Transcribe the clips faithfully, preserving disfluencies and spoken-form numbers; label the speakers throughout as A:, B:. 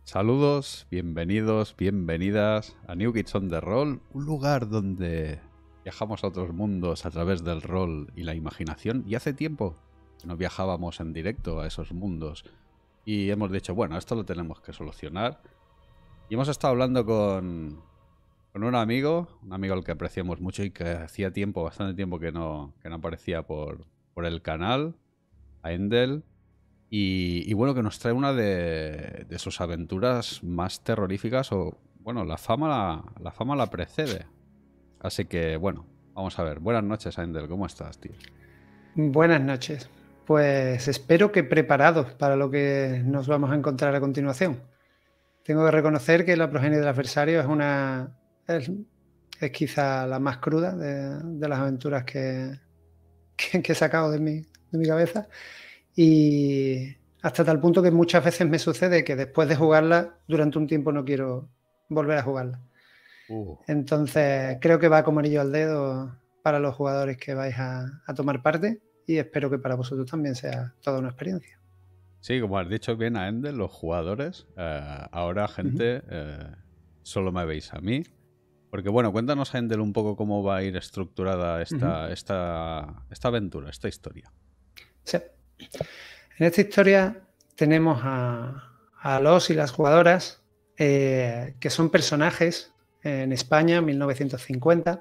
A: Saludos, bienvenidos, bienvenidas a New Kids on the Roll, un lugar donde viajamos a otros mundos a través del rol y la imaginación. Y hace tiempo que no viajábamos en directo a esos mundos y hemos dicho, bueno, esto lo tenemos que solucionar. Y hemos estado hablando con, con un amigo, un amigo al que apreciamos mucho y que hacía tiempo, bastante tiempo que no, que no aparecía por, por el canal, a Endel. Y, y bueno, que nos trae una de, de sus aventuras más terroríficas o, bueno, la fama la, la fama la precede. Así que, bueno, vamos a ver. Buenas noches, Aendel. ¿Cómo estás, tío?
B: Buenas noches. Pues espero que preparados para lo que nos vamos a encontrar a continuación. Tengo que reconocer que la progenie del adversario es una es, es quizá la más cruda de, de las aventuras que, que, que he sacado de mi, de mi cabeza. Y hasta tal punto que muchas veces me sucede que después de jugarla, durante un tiempo no quiero volver a jugarla.
A: Uh.
B: Entonces creo que va como anillo al dedo para los jugadores que vais a, a tomar parte y espero que para vosotros también sea toda una experiencia.
A: Sí, como has dicho bien, Aendel, los jugadores, eh, ahora, gente, eh, solo me veis a mí. Porque, bueno, cuéntanos, Aendel, un poco cómo va a ir estructurada esta, uh-huh. esta, esta aventura, esta historia.
B: Sí. En esta historia tenemos a, a los y las jugadoras eh, que son personajes en España, mil novecientos cincuenta.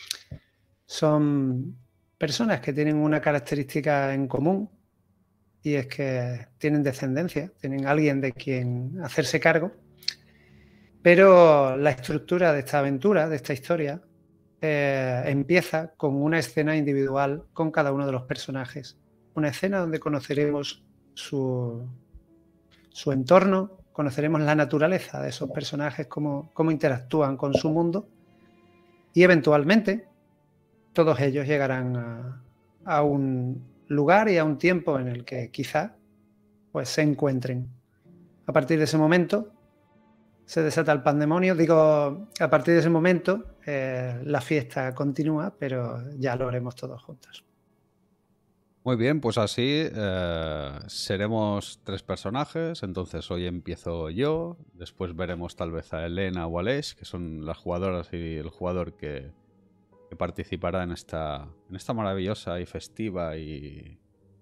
B: Son personas que tienen una característica en común y es que tienen descendencia, tienen alguien de quien hacerse cargo, pero la estructura de esta aventura, de esta historia, eh, empieza con una escena individual con cada uno de los personajes. Una escena donde conoceremos su, su entorno, conoceremos la naturaleza de esos personajes, cómo, cómo interactúan con su mundo y eventualmente todos ellos llegarán a, a un lugar y a un tiempo en el que quizá pues, se encuentren. A partir de ese momento se desata el pandemonio. Digo, a partir de ese momento eh, la fiesta continúa, pero ya lo haremos todos juntos.
A: Muy bien, pues así eh, seremos tres personajes. Entonces hoy empiezo yo, después veremos tal vez a Elena o a Lesh, que son las jugadoras y el jugador que, que participará en esta, en esta maravillosa y festiva y,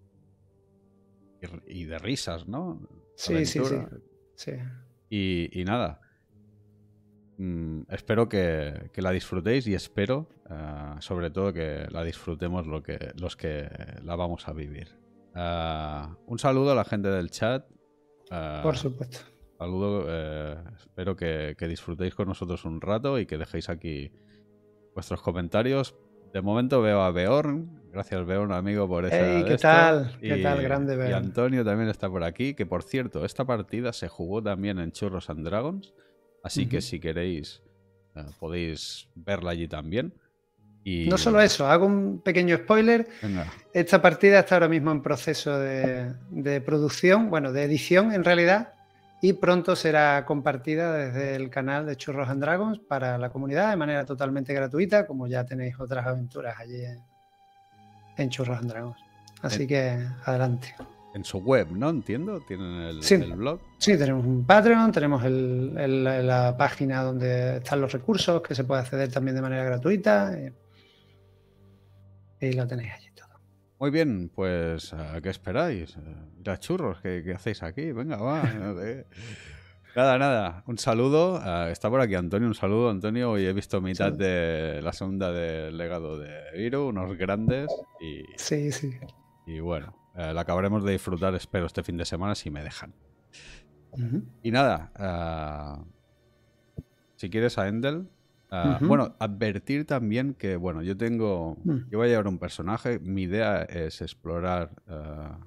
A: y, y de risas, ¿no?
B: Sí, sí, sí, sí.
A: Y, y nada, mm, espero que, que la disfrutéis y espero, uh, sobre todo, que la disfrutemos lo que, los que la vamos a vivir. Uh, un saludo a la gente del chat. Uh,
B: Por supuesto.
A: Saludo, eh, espero que, que disfrutéis con nosotros un rato y que dejéis aquí vuestros comentarios. De momento veo a Beorn. Gracias, Beorn, amigo, por esa.
B: Hey, ¿qué
A: esto.
B: tal?
A: Y,
B: ¿Qué tal, grande Beorn?
A: Y Antonio también está por aquí. Que por cierto, esta partida se jugó también en Churros and Dragons. Así uh-huh. que si queréis, eh, podéis verla allí también. Y...
B: No solo eso, hago un pequeño spoiler.
A: Venga.
B: Esta partida está ahora mismo en proceso de, de producción, bueno, de edición en realidad. Y pronto será compartida desde el canal de Churros and Dragons para la comunidad de manera totalmente gratuita, como ya tenéis otras aventuras allí en, en Churros and Dragons. Así en, que adelante.
A: En su web, ¿no? Entiendo, tienen el,
B: sí,
A: el blog.
B: Sí, tenemos un Patreon, tenemos el, el, la página donde están los recursos, que se puede acceder también de manera gratuita. Y, y lo tenéis allí todo.
A: Muy bien, pues ¿a qué esperáis? Ir a Churros, ¿qué, qué hacéis aquí? Venga, va. Nada, nada. Un saludo. Uh, está por aquí Antonio. Un saludo, Antonio. Hoy he visto mitad sí. de la segunda del legado de Viru, unos grandes. Y,
B: sí, sí.
A: Y bueno, uh, la acabaremos de disfrutar, espero, este fin de semana si me dejan. Uh-huh. Y nada, uh, si quieres a Endel. Uh, uh-huh. Bueno, advertir también que, bueno, yo tengo... Uh-huh. Yo voy a llevar un personaje. Mi idea es explorar uh,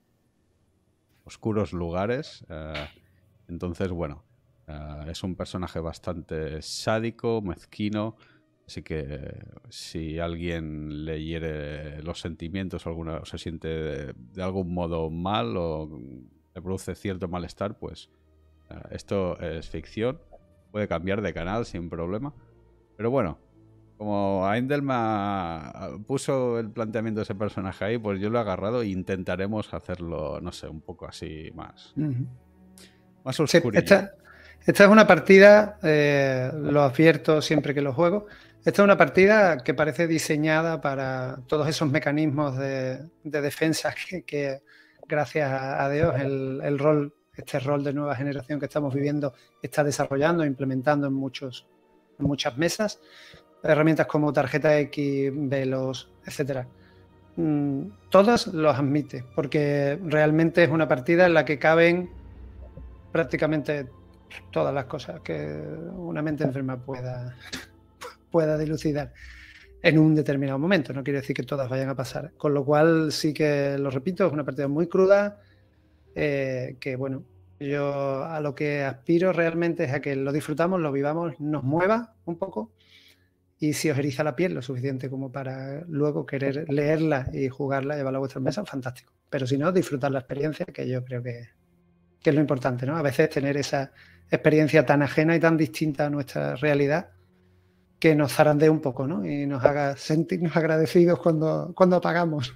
A: oscuros lugares. Uh, entonces, bueno, uh, es un personaje bastante sádico, mezquino. Así que si alguien le hiere los sentimientos o, alguna, o se siente de, de algún modo mal o le produce cierto malestar, pues uh, esto es ficción. Puede cambiar de canal sin problema. Pero bueno, como Aendel me puso el planteamiento de ese personaje ahí, pues yo lo he agarrado e intentaremos hacerlo, no sé, un poco así más, uh-huh. más oscurillo.
B: Sí, esta, Esta es una partida, eh, lo advierto siempre que lo juego, esta es una partida que parece diseñada para todos esos mecanismos de, de defensa que, que, gracias a Dios, el, el rol, este rol de nueva generación que estamos viviendo está desarrollando, implementando en, muchos, en muchas mesas. Herramientas como tarjeta X, velos, etcétera. Mm, todas los admite, porque realmente es una partida en la que caben prácticamente todas las cosas que una mente enferma pueda, pueda dilucidar en un determinado momento. No quiere decir que todas vayan a pasar. Con lo cual, sí que lo repito, es una partida muy cruda, eh, que bueno, yo a lo que aspiro realmente es a que lo disfrutamos, lo vivamos, nos mueva un poco, y si os eriza la piel lo suficiente como para luego querer leerla y jugarla, llevarla a vuestras mesas, fantástico. Pero si no, disfrutar la experiencia, que yo creo que, que es lo importante, ¿no? A veces tener esa experiencia tan ajena y tan distinta a nuestra realidad que nos zarandee un poco, ¿no? Y nos haga sentirnos agradecidos cuando, cuando apagamos.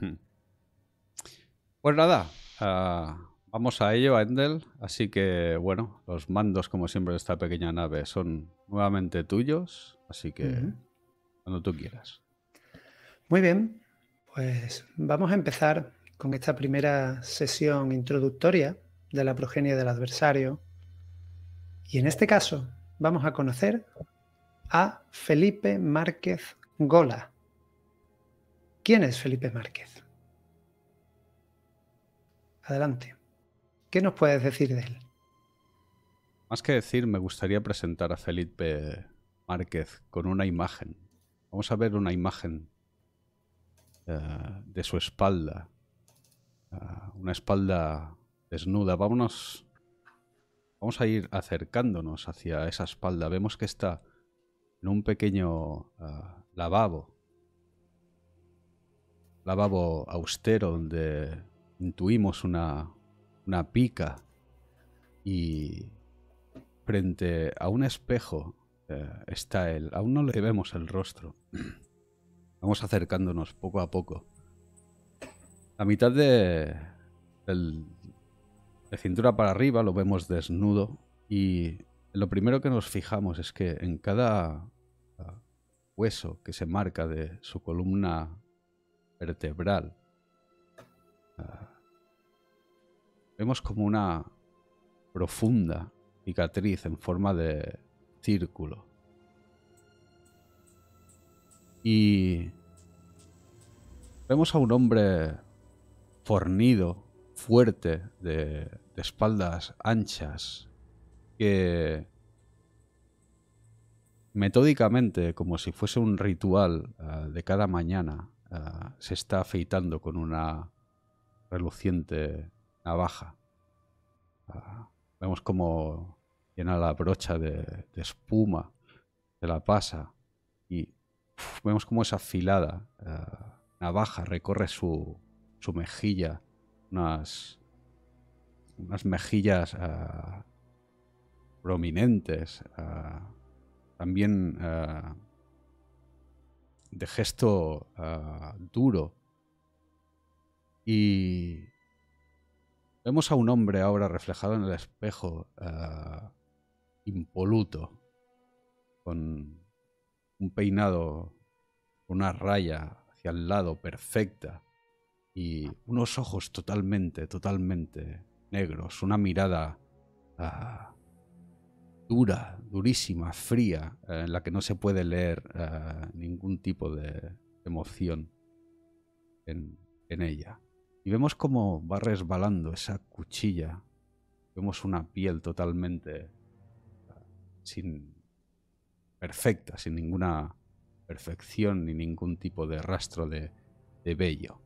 A: Pues nada, uh, vamos a ello, a Endel. Así que, bueno, los mandos, como siempre, de esta pequeña nave son nuevamente tuyos. Así que, uh-huh. cuando tú quieras.
B: Muy bien, pues vamos a empezar con esta primera sesión introductoria de la progenie del adversario. Y en este caso vamos a conocer a Felipe Márquez Gola. ¿Quién es Felipe Márquez? Adelante. ¿Qué nos puedes decir de él?
A: Más que decir, me gustaría presentar a Felipe Márquez con una imagen. Vamos a ver una imagen uh, de su espalda. Uh, una espalda desnuda. Vámonos... Vamos a ir acercándonos hacia esa espalda. Vemos que está en un pequeño uh, lavabo. Lavabo austero donde intuimos una, una pica. Y frente a un espejo uh, está él. Aún no le vemos el rostro. Vamos acercándonos poco a poco. A mitad de... del... de cintura para arriba lo vemos desnudo y lo primero que nos fijamos es que en cada hueso que se marca de su columna vertebral uh, vemos como una profunda cicatriz en forma de círculo. Y vemos a un hombre fornido, fuerte, de, de espaldas anchas, que metódicamente, como si fuese un ritual uh, de cada mañana, uh, se está afeitando con una reluciente navaja. Uh, vemos como llena la brocha de, de espuma, se la pasa y uf, vemos como esa afilada uh, navaja recorre su, su mejilla. Unas, unas mejillas uh, prominentes, uh, también uh, de gesto uh, duro. Y vemos a un hombre ahora reflejado en el espejo, uh, impoluto, con un peinado, una raya hacia el lado perfecta. Y unos ojos totalmente, totalmente negros, una mirada uh, dura, durísima, fría, uh, en la que no se puede leer uh, ningún tipo de emoción en, en ella. Y vemos cómo va resbalando esa cuchilla, vemos una piel totalmente uh, sin, perfecta, sin ninguna perfección ni ningún tipo de rastro de, de vello.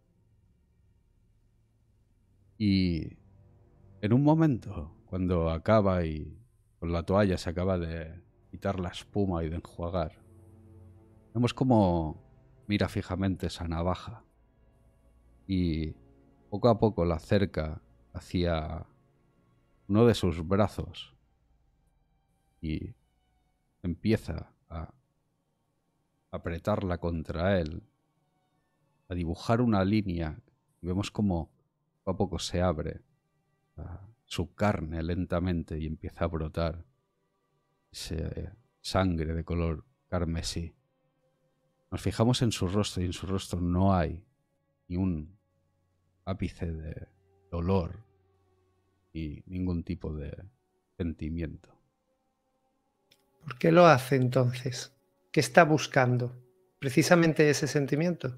A: Y en un momento, cuando acaba y con la toalla se acaba de quitar la espuma y de enjuagar, vemos cómo mira fijamente esa navaja y poco a poco la acerca hacia uno de sus brazos y empieza a apretarla contra él, a dibujar una línea y vemos cómo poco a poco se abre uh, su carne lentamente y empieza a brotar ese sangre de color carmesí. Nos fijamos en su rostro y en su rostro no hay ni un ápice de dolor y ningún tipo de sentimiento.
B: ¿Por qué lo hace entonces? ¿Qué está buscando? ¿Precisamente ese sentimiento?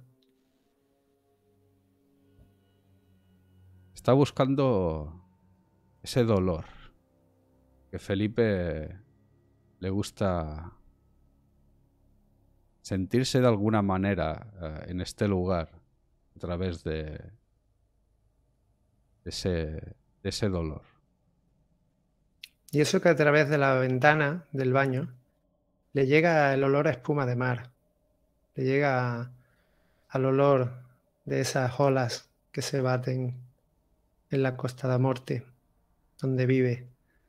A: Está buscando ese dolor que Felipe le gusta sentirse de alguna manera uh, en este lugar a través de, de, ese, de ese dolor.
B: Y eso que a través de la ventana del baño le llega el olor a espuma de mar, le llega al olor de esas olas que se baten en la Costa da Morte, donde vive.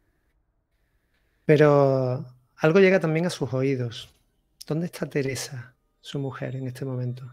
B: Pero algo llega también a sus oídos. ¿Dónde está Teresa, su mujer, en este momento?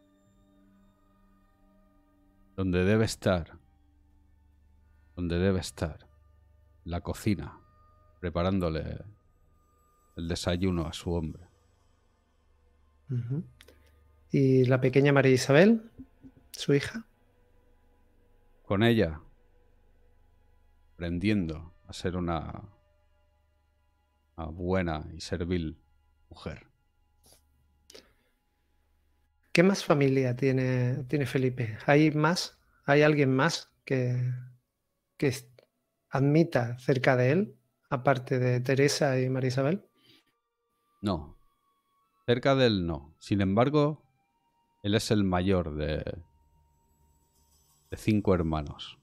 A: Donde debe estar, donde debe estar, en la cocina, preparándole el desayuno a su hombre.
B: Uh-huh. ¿Y la pequeña María Isabel, su hija?
A: Con ella, aprendiendo a ser una, una buena y servil mujer.
B: ¿Qué más familia tiene, tiene Felipe? ¿Hay más? ¿Hay alguien más que, que admita cerca de él, aparte de Teresa y María Isabel?
A: No, cerca de él no. Sin embargo, él es el mayor de, de cinco hermanos,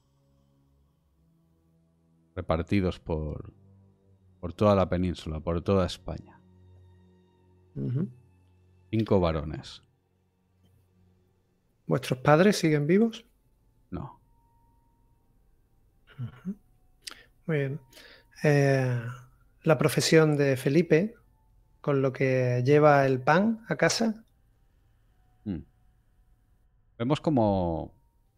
A: repartidos por, por toda la península, por toda España.
B: Uh-huh.
A: Cinco varones.
B: ¿Vuestros padres siguen vivos?
A: No.
B: Uh-huh. Muy bien. Eh, la profesión de Felipe, con lo que lleva el pan a casa.
A: Mm. Vemos como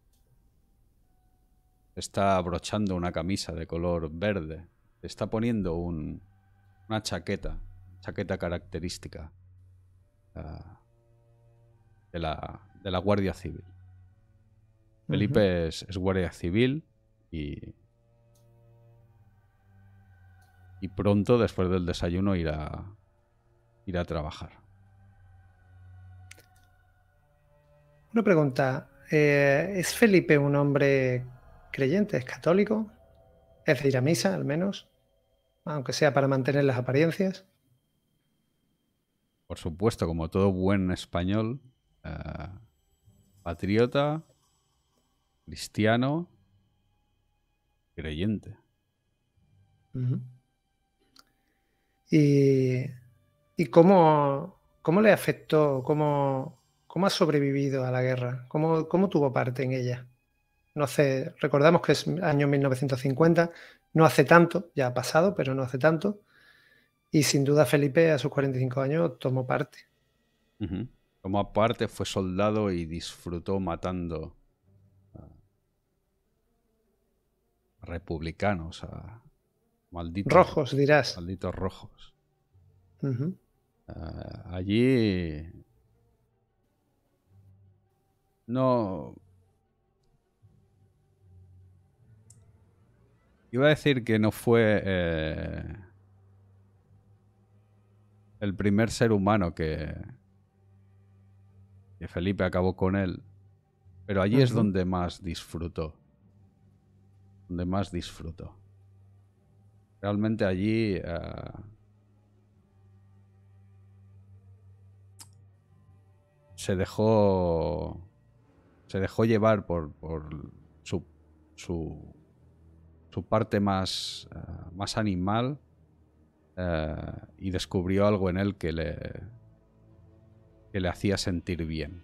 A: está abrochando una camisa de color verde. Está poniendo un, una chaqueta, chaqueta característica uh, de, la, de la Guardia Civil. Uh-huh. Felipe es, es Guardia Civil y, y pronto, después del desayuno, irá, irá a trabajar.
B: Una pregunta. Eh, ¿Es Felipe un hombre creyente? ¿Es católico? ¿Es de ir a misa, al menos? Aunque sea para mantener las apariencias.
A: Por supuesto, como todo buen español, eh, patriota, cristiano, creyente.
B: Uh-huh. ¿Y, y cómo, cómo le afectó, cómo, cómo ha sobrevivido a la guerra? ¿Cómo, cómo tuvo parte en ella? No hace, recordamos que es año mil novecientos cincuenta, no hace tanto, ya ha pasado, pero no hace tanto. Y sin duda Felipe a sus cuarenta y cinco años tomó parte.
A: Uh-huh. Tomó parte, fue soldado y disfrutó matando a republicanos, a malditos
B: rojos, dirás.
A: Malditos rojos.
B: Uh-huh.
A: Uh, allí no... Iba a decir que no fue eh, el primer ser humano que, que Felipe acabó con él, pero allí uh-huh. es donde más disfrutó. Donde más disfrutó. Realmente allí uh, se dejó se dejó llevar por, por su, su su parte más, uh, más animal uh, y descubrió algo en él que le, que le hacía sentir bien.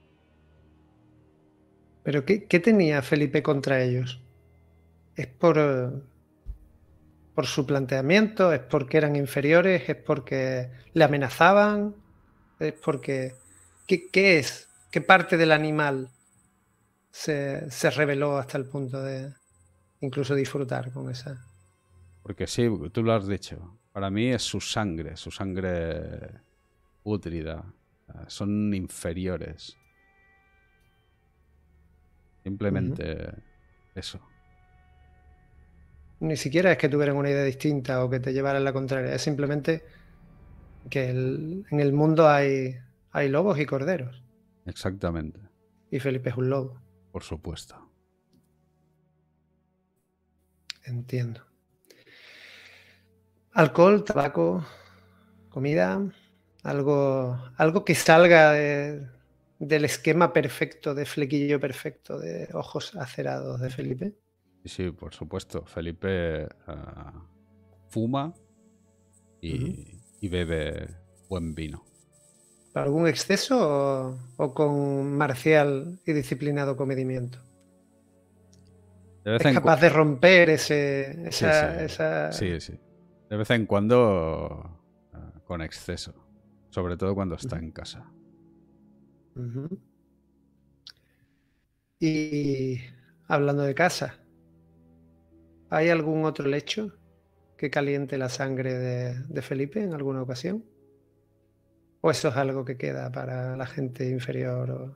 B: ¿Pero qué, qué tenía Felipe contra ellos? ¿Es por, uh, por su planteamiento? ¿Es porque eran inferiores? ¿Es porque le amenazaban? ¿Es porque... ¿Qué, qué es? ¿Qué parte del animal se, se rebeló hasta el punto de...? incluso disfrutar con esa.
A: Porque sí, tú lo has dicho. Para mí es su sangre, su sangre pútrida. Son inferiores. Simplemente uh-huh. eso.
B: Ni siquiera es que tuvieran una idea distinta o que te llevaran la contraria. Es simplemente que el, en el mundo hay, hay lobos y corderos.
A: Exactamente.
B: Y Felipe es un lobo.
A: Por supuesto.
B: Entiendo. Alcohol, tabaco, comida, algo, algo que salga de, del esquema perfecto, de flequillo perfecto, de ojos acerados de Felipe.
A: Sí, sí, por supuesto. Felipe uh, fuma y, uh-huh. y bebe buen vino.
B: ¿Algún exceso o, o con marcial y disciplinado comedimiento?
A: De vez
B: es
A: en
B: capaz
A: cu-
B: de romper ese, esa,
A: sí, sí.
B: esa...
A: Sí, sí. De vez en cuando uh, con exceso. Sobre todo cuando está uh-huh. en casa.
B: Uh-huh. Y hablando de casa, ¿hay algún otro lecho que caliente la sangre de, de Felipe en alguna ocasión? ¿O eso es algo que queda para la gente inferior? O...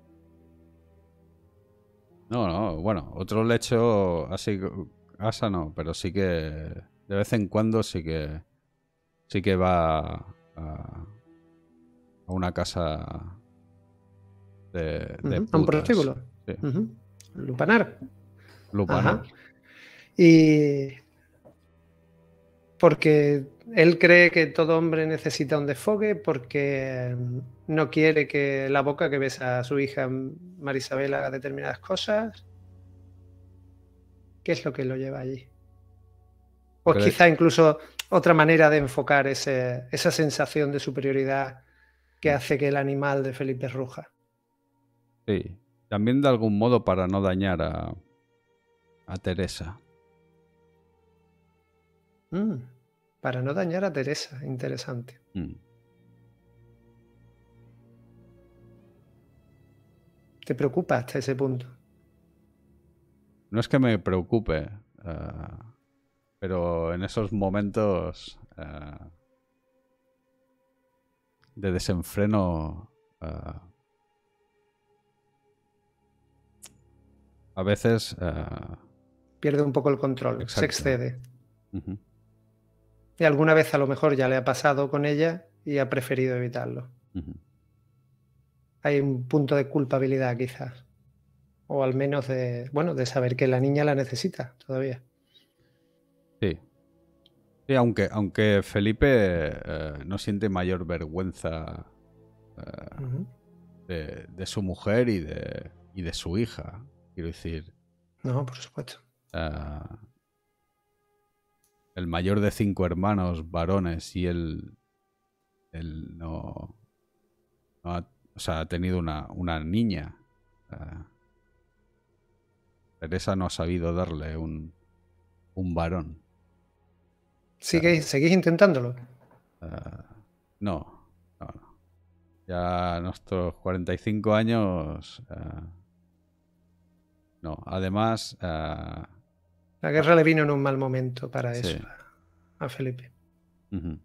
A: No, no, bueno, otro lecho así, casa no, pero sí que de vez en cuando sí que sí que va a, a una casa de, de
B: uh-huh.
A: putas.
B: ¿A un prostíbulo?
A: Sí.
B: Uh-huh. Lupanar.
A: Lupanar.
B: Ajá. Y porque él cree que todo hombre necesita un desfogue, porque no quiere que la boca que besa a su hija Marisabel haga determinadas cosas. ¿Qué es lo que lo lleva allí? O
A: Creo...
B: quizá incluso otra manera de enfocar ese, esa sensación de superioridad que hace que el animal de Felipe ruja.
A: Sí, también de algún modo para no dañar a, a Teresa.
B: Mm, para no dañar a Teresa, interesante.
A: Mm.
B: ¿Te preocupa hasta ese punto?
A: No es que me preocupe, uh, pero en esos momentos uh, de desenfreno uh, a veces uh,
B: pierde un poco el control,
A: exacto.
B: se excede.
A: Uh-huh.
B: Y alguna vez a lo mejor ya le ha pasado con ella y ha preferido evitarlo.
A: Uh-huh. Hay
B: un punto de culpabilidad quizás. O al menos de, bueno, de saber que la niña la necesita todavía.
A: Sí. Sí, aunque, aunque Felipe eh, no siente mayor vergüenza eh, uh-huh. de, de su mujer y de, y de su hija, quiero decir.
B: No, por supuesto.
A: Eh, el mayor de cinco hermanos varones y él, él no, no ha, o sea, ha tenido una, una niña. Eh, Teresa no ha sabido darle un, un varón.
B: ¿Sigue, uh, ¿Seguís intentándolo?
A: Uh, no, no, no. Ya a nuestros cuarenta y cinco años... Uh, no, además... Uh,
B: la guerra uh, le vino en un mal momento para
A: sí.
B: eso a, a Felipe.
A: Uh-huh.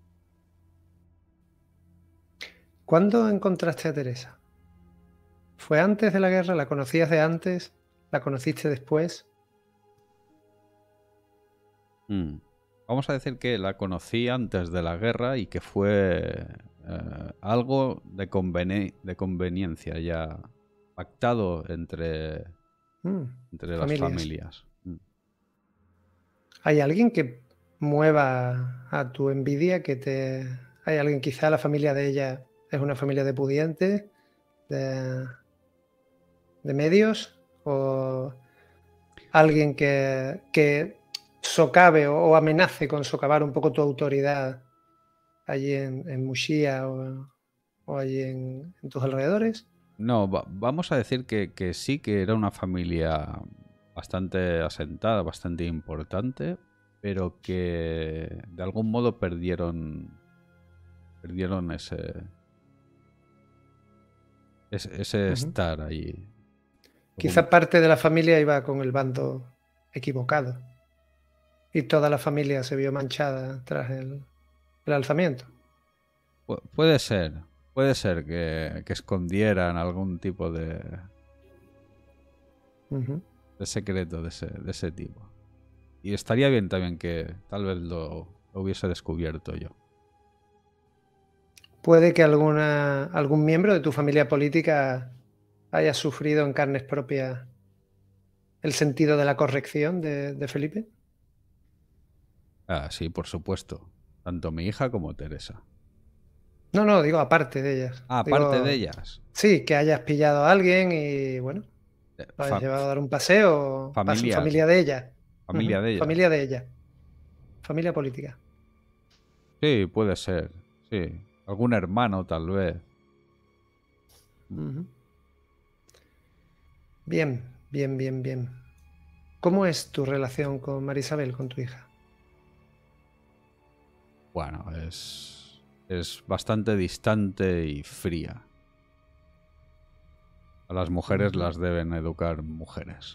B: ¿Cuándo encontraste a Teresa? ¿Fue antes de la guerra? ¿La conocías de antes? ¿La conociste después?
A: Mm. Vamos a decir que la conocí antes de la guerra y que fue eh, algo de, conveni de conveniencia ya pactado entre, mm, entre las familias. Mm.
B: ¿Hay alguien que mueva a tu envidia? Que te... ¿Hay alguien, quizá la familia de ella es una familia de pudientes, de, de medios, o alguien que, que socave o, o amenace con socavar un poco tu autoridad allí en, en Muxía o, o allí en, en tus alrededores?
A: No, va, vamos a decir que, que sí que era una familia bastante asentada, bastante importante, pero que de algún modo perdieron perdieron ese ese, ese uh-huh. estar ahí.
B: Quizá parte de la familia iba con el bando equivocado. Y toda la familia se vio manchada tras el, el alzamiento.
A: Pu puede ser, puede ser que, que escondieran algún tipo de,
B: Uh-huh.
A: de secreto de ese, de ese tipo. Y estaría bien también que tal vez lo, lo hubiese descubierto yo.
B: Puede que alguna, algún miembro de tu familia política haya sufrido en carnes propias el sentido de la corrección de, de Felipe.
A: Ah, sí, por supuesto. Tanto mi hija como Teresa.
B: No, no, digo aparte de ellas.
A: Ah, aparte de
B: Digo,
A: ellas.
B: sí, que hayas pillado a alguien y bueno,
A: eh,
B: lo hayas
A: fa
B: llevado a dar un paseo. Pas
A: familiar.
B: familia de ella. Uh-huh.
A: Familia de ellas.
B: Familia de ella. Familia política.
A: Sí, puede ser. Sí. Algún hermano, tal vez.
B: Uh-huh. Bien, bien, bien, bien. ¿Cómo es tu relación con Marisabel, con tu hija?
A: Bueno, es, es bastante distante y fría. A las mujeres
B: Uh-huh.
A: las deben educar mujeres.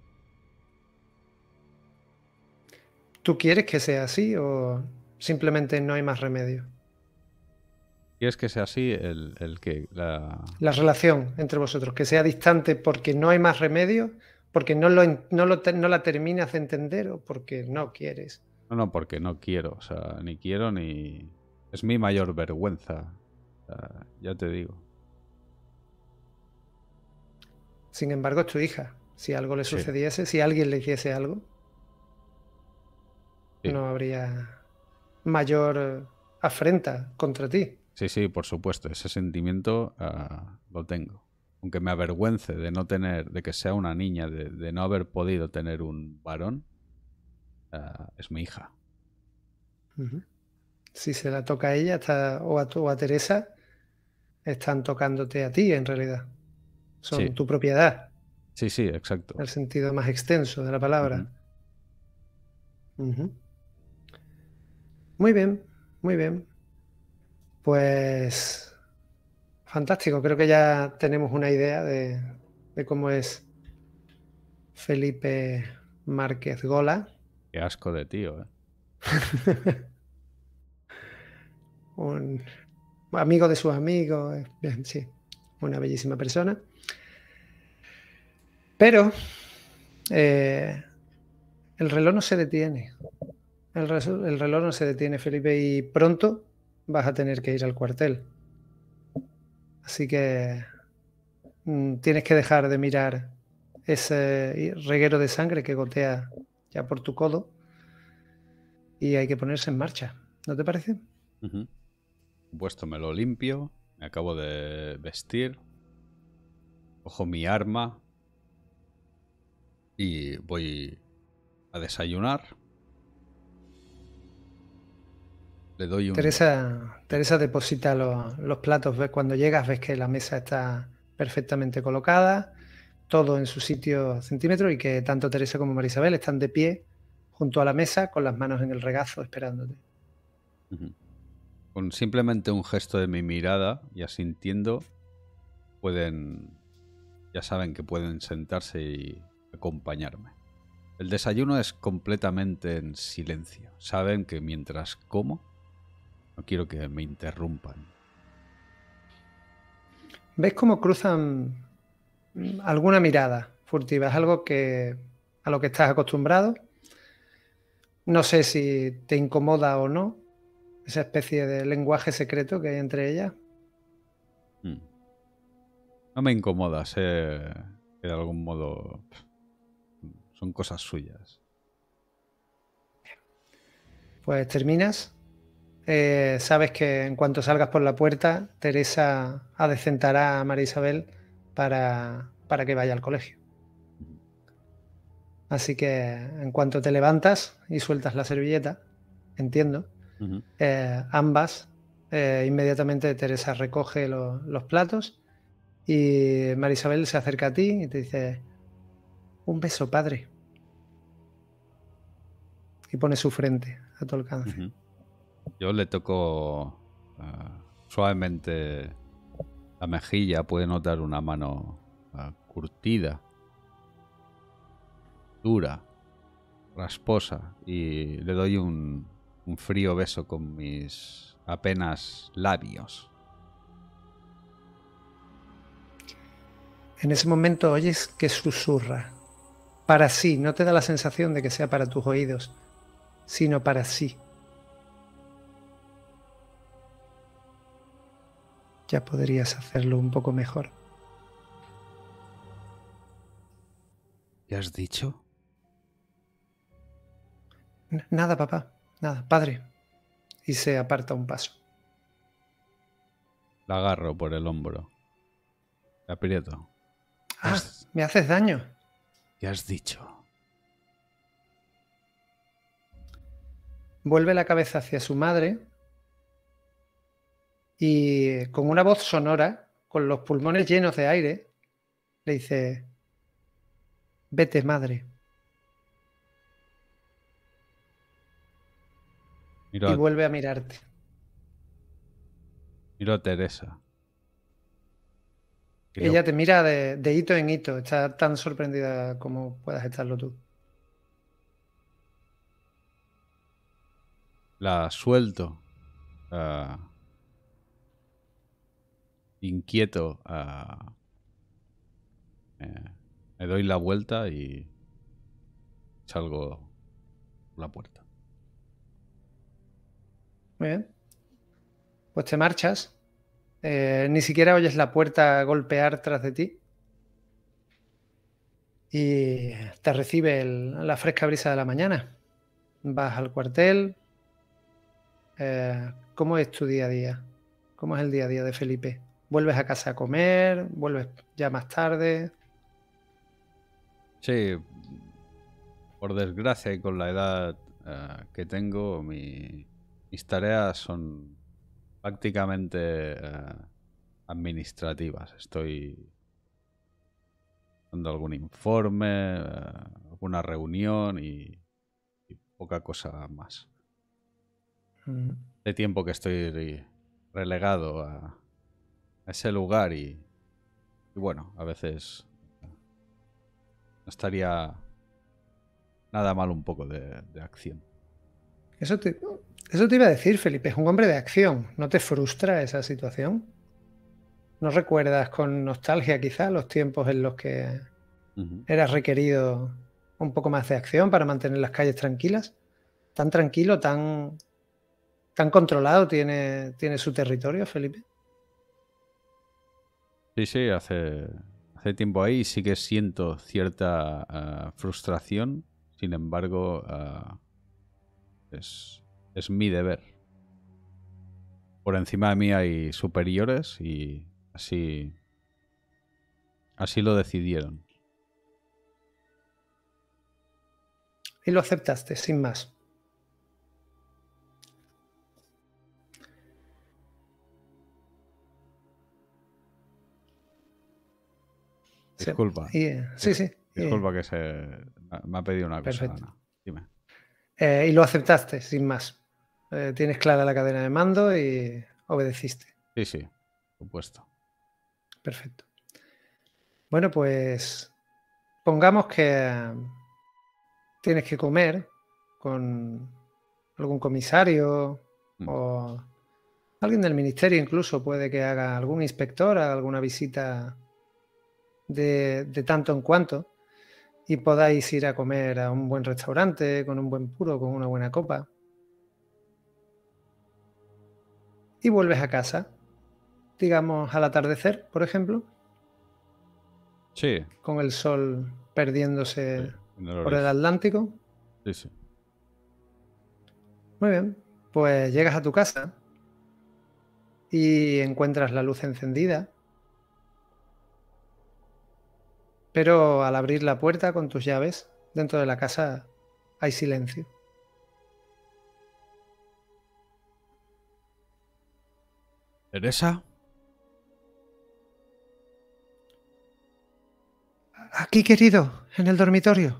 B: ¿Tú quieres que sea así o simplemente no hay más remedio?
A: ¿Quieres que sea así el, el que la...
B: La relación entre vosotros, que sea distante porque no hay más remedio, porque no, lo, no, lo, no la terminas de entender o porque no quieres?
A: No, no, porque no quiero. O sea, ni quiero ni... Es mi mayor vergüenza. O sea, ya te digo.
B: Sin embargo, es tu hija. Si algo le
A: Sí,
B: sucediese, si alguien le hiciese algo,
A: sí.
B: no habría mayor afrenta contra ti.
A: Sí, sí, por supuesto. Ese sentimiento uh, lo tengo. Aunque me avergüence de no tener, de que sea una niña, de, de no haber podido tener un varón, uh, es mi hija.
B: Uh-huh. Si se la toca a ella está, o, a tu, o a Teresa, están tocándote a ti en realidad.
A: Sí,
B: Son tu propiedad,
A: sí, sí,
B: en el
A: exacto.
B: sentido más extenso de la
A: Uh-huh.
B: palabra. Uh-huh. Muy bien, muy bien. Pues fantástico, creo que ya tenemos una idea de, de cómo es Felipe Márquez Gola.
A: Qué asco de tío, ¿eh?
B: Un amigo de sus amigos, bien, sí, una bellísima persona. Pero eh, el reloj no se detiene. El, re el reloj no se detiene, Felipe, y pronto vas a tener que ir al cuartel. Así que mmm, tienes que dejar de mirar ese reguero de sangre que gotea ya por tu codo y hay que ponerse en marcha. ¿No te parece?
A: Uh-huh. Puesto me lo limpio, me acabo de vestir, cojo mi arma y voy a desayunar. Le doy un...
B: Teresa, Teresa deposita los, los platos. ¿Ves? Cuando llegas ves que la mesa está perfectamente colocada, todo en su sitio centímetro y que tanto Teresa como Marisabel están de pie junto a la mesa con las manos en el regazo esperándote.
A: Uh-huh. Con simplemente un gesto de mi mirada y asintiendo, pueden... Ya saben que pueden sentarse y acompañarme. El desayuno es completamente en silencio. Saben que mientras como, no quiero que me interrumpan.
B: ¿Ves cómo cruzan alguna mirada furtiva? Es algo que a lo que estás acostumbrado. No sé si te incomoda o no esa especie de lenguaje secreto que hay entre ellas.
A: Hmm. No me incomoda, sé que de algún modo son cosas suyas.
B: Pues terminas. Eh, sabes que en cuanto salgas por la puerta, Teresa adecentará a María Isabel para, para que vaya al colegio. Así que en cuanto te levantas y sueltas la servilleta, entiendo,
A: Uh-huh.
B: eh, ambas, eh, inmediatamente Teresa recoge lo, los platos y María Isabel se acerca a ti y te dice: un beso, padre. Y pone su frente a tu alcance.
A: Uh-huh. Yo le toco uh, suavemente la mejilla, puede notar una mano uh, curtida, dura. rasposa y le doy un, un frío beso con mis apenas labios.
B: En ese momento oyes que susurra. Para sí, no te da la sensación de que sea para tus oídos, sino para sí. Ya podrías hacerlo un poco mejor.
A: ¿Qué has dicho?
B: Nada, papá, nada, padre. Y se aparta un paso.
A: La agarro por el hombro. La aprieto.
B: Ah,
A: has...
B: me haces daño.
A: ¿Qué has dicho?
B: Vuelve la cabeza hacia su madre y con una voz sonora, con los pulmones llenos de aire, le dice: vete, madre.
A: Miro
B: Y
A: a,
B: vuelve a mirarte.
A: miro a Teresa. Y
B: Ella
A: le-
B: te mira de, de hito en hito. Está tan sorprendida como puedas estarlo tú.
A: La suelto. ah, inquieto. ah, eh, me doy la vuelta y salgo por la puerta.
B: Muy bien. Pues te marchas. Eh, ni siquiera oyes la puerta golpear tras de ti. Y te recibe el- la fresca brisa de la mañana. Vas al cuartel. Eh, ¿cómo es tu día a día? ¿Cómo es el día a día de Felipe? ¿Vuelves a casa a comer? ¿Vuelves ya más tarde?
A: Sí, por desgracia y con la edad eh, que tengo, mi- mis tareas son prácticamente eh, administrativas. Estoy dando algún informe, eh, alguna reunión y, y poca cosa más.
B: Mm.
A: De tiempo que estoy relegado a, a ese lugar y, y bueno, a veces no estaría nada mal un poco de, de acción.
B: Eso te, eso te iba a decir, Felipe. Es un hombre de acción. ¿No te frustra esa situación? ¿No recuerdas con nostalgia quizá los tiempos en los que
A: Ujú.
B: eras requerido un poco más de acción para mantener las calles tranquilas? ¿Tan tranquilo, tan, tan controlado tiene, tiene su territorio, Felipe?
A: Sí, sí, hace, hace tiempo ahí sí que siento cierta ah, frustración, sin embargo, ah, es, es mi deber. Por encima de mí hay superiores y así, así lo decidieron.
B: Y lo aceptaste, sin más. Sí,
A: Disculpa,
B: y, eh, sí,
A: dis-
B: sí, y-
A: disculpa que se me ha pedido una cosa,
B: perfecto.
A: Ana. Dime.
B: Eh, y lo aceptaste, sin más. Eh, tienes clara la cadena de mando y obedeciste.
A: Sí, sí, por supuesto.
B: Perfecto. Bueno, pues pongamos que tienes que comer con algún comisario
A: Mm.
B: o alguien del ministerio, incluso puede que haga algún inspector, haga alguna visita de, de tanto en cuanto y podáis ir a comer a un buen restaurante con un buen puro, con una buena copa. Y vuelves a casa, digamos al atardecer, por ejemplo,
A: Sí,
B: con el sol
A: sí,
B: perdiéndose
A: en el
B: por el
A: origen.
B: Atlántico.
A: Sí, sí.
B: Muy bien, pues llegas a tu casa y encuentras la luz encendida, pero al abrir la puerta con tus llaves, dentro de la casa hay silencio.
A: ¿Teresa?
B: Aquí, querido, en el dormitorio.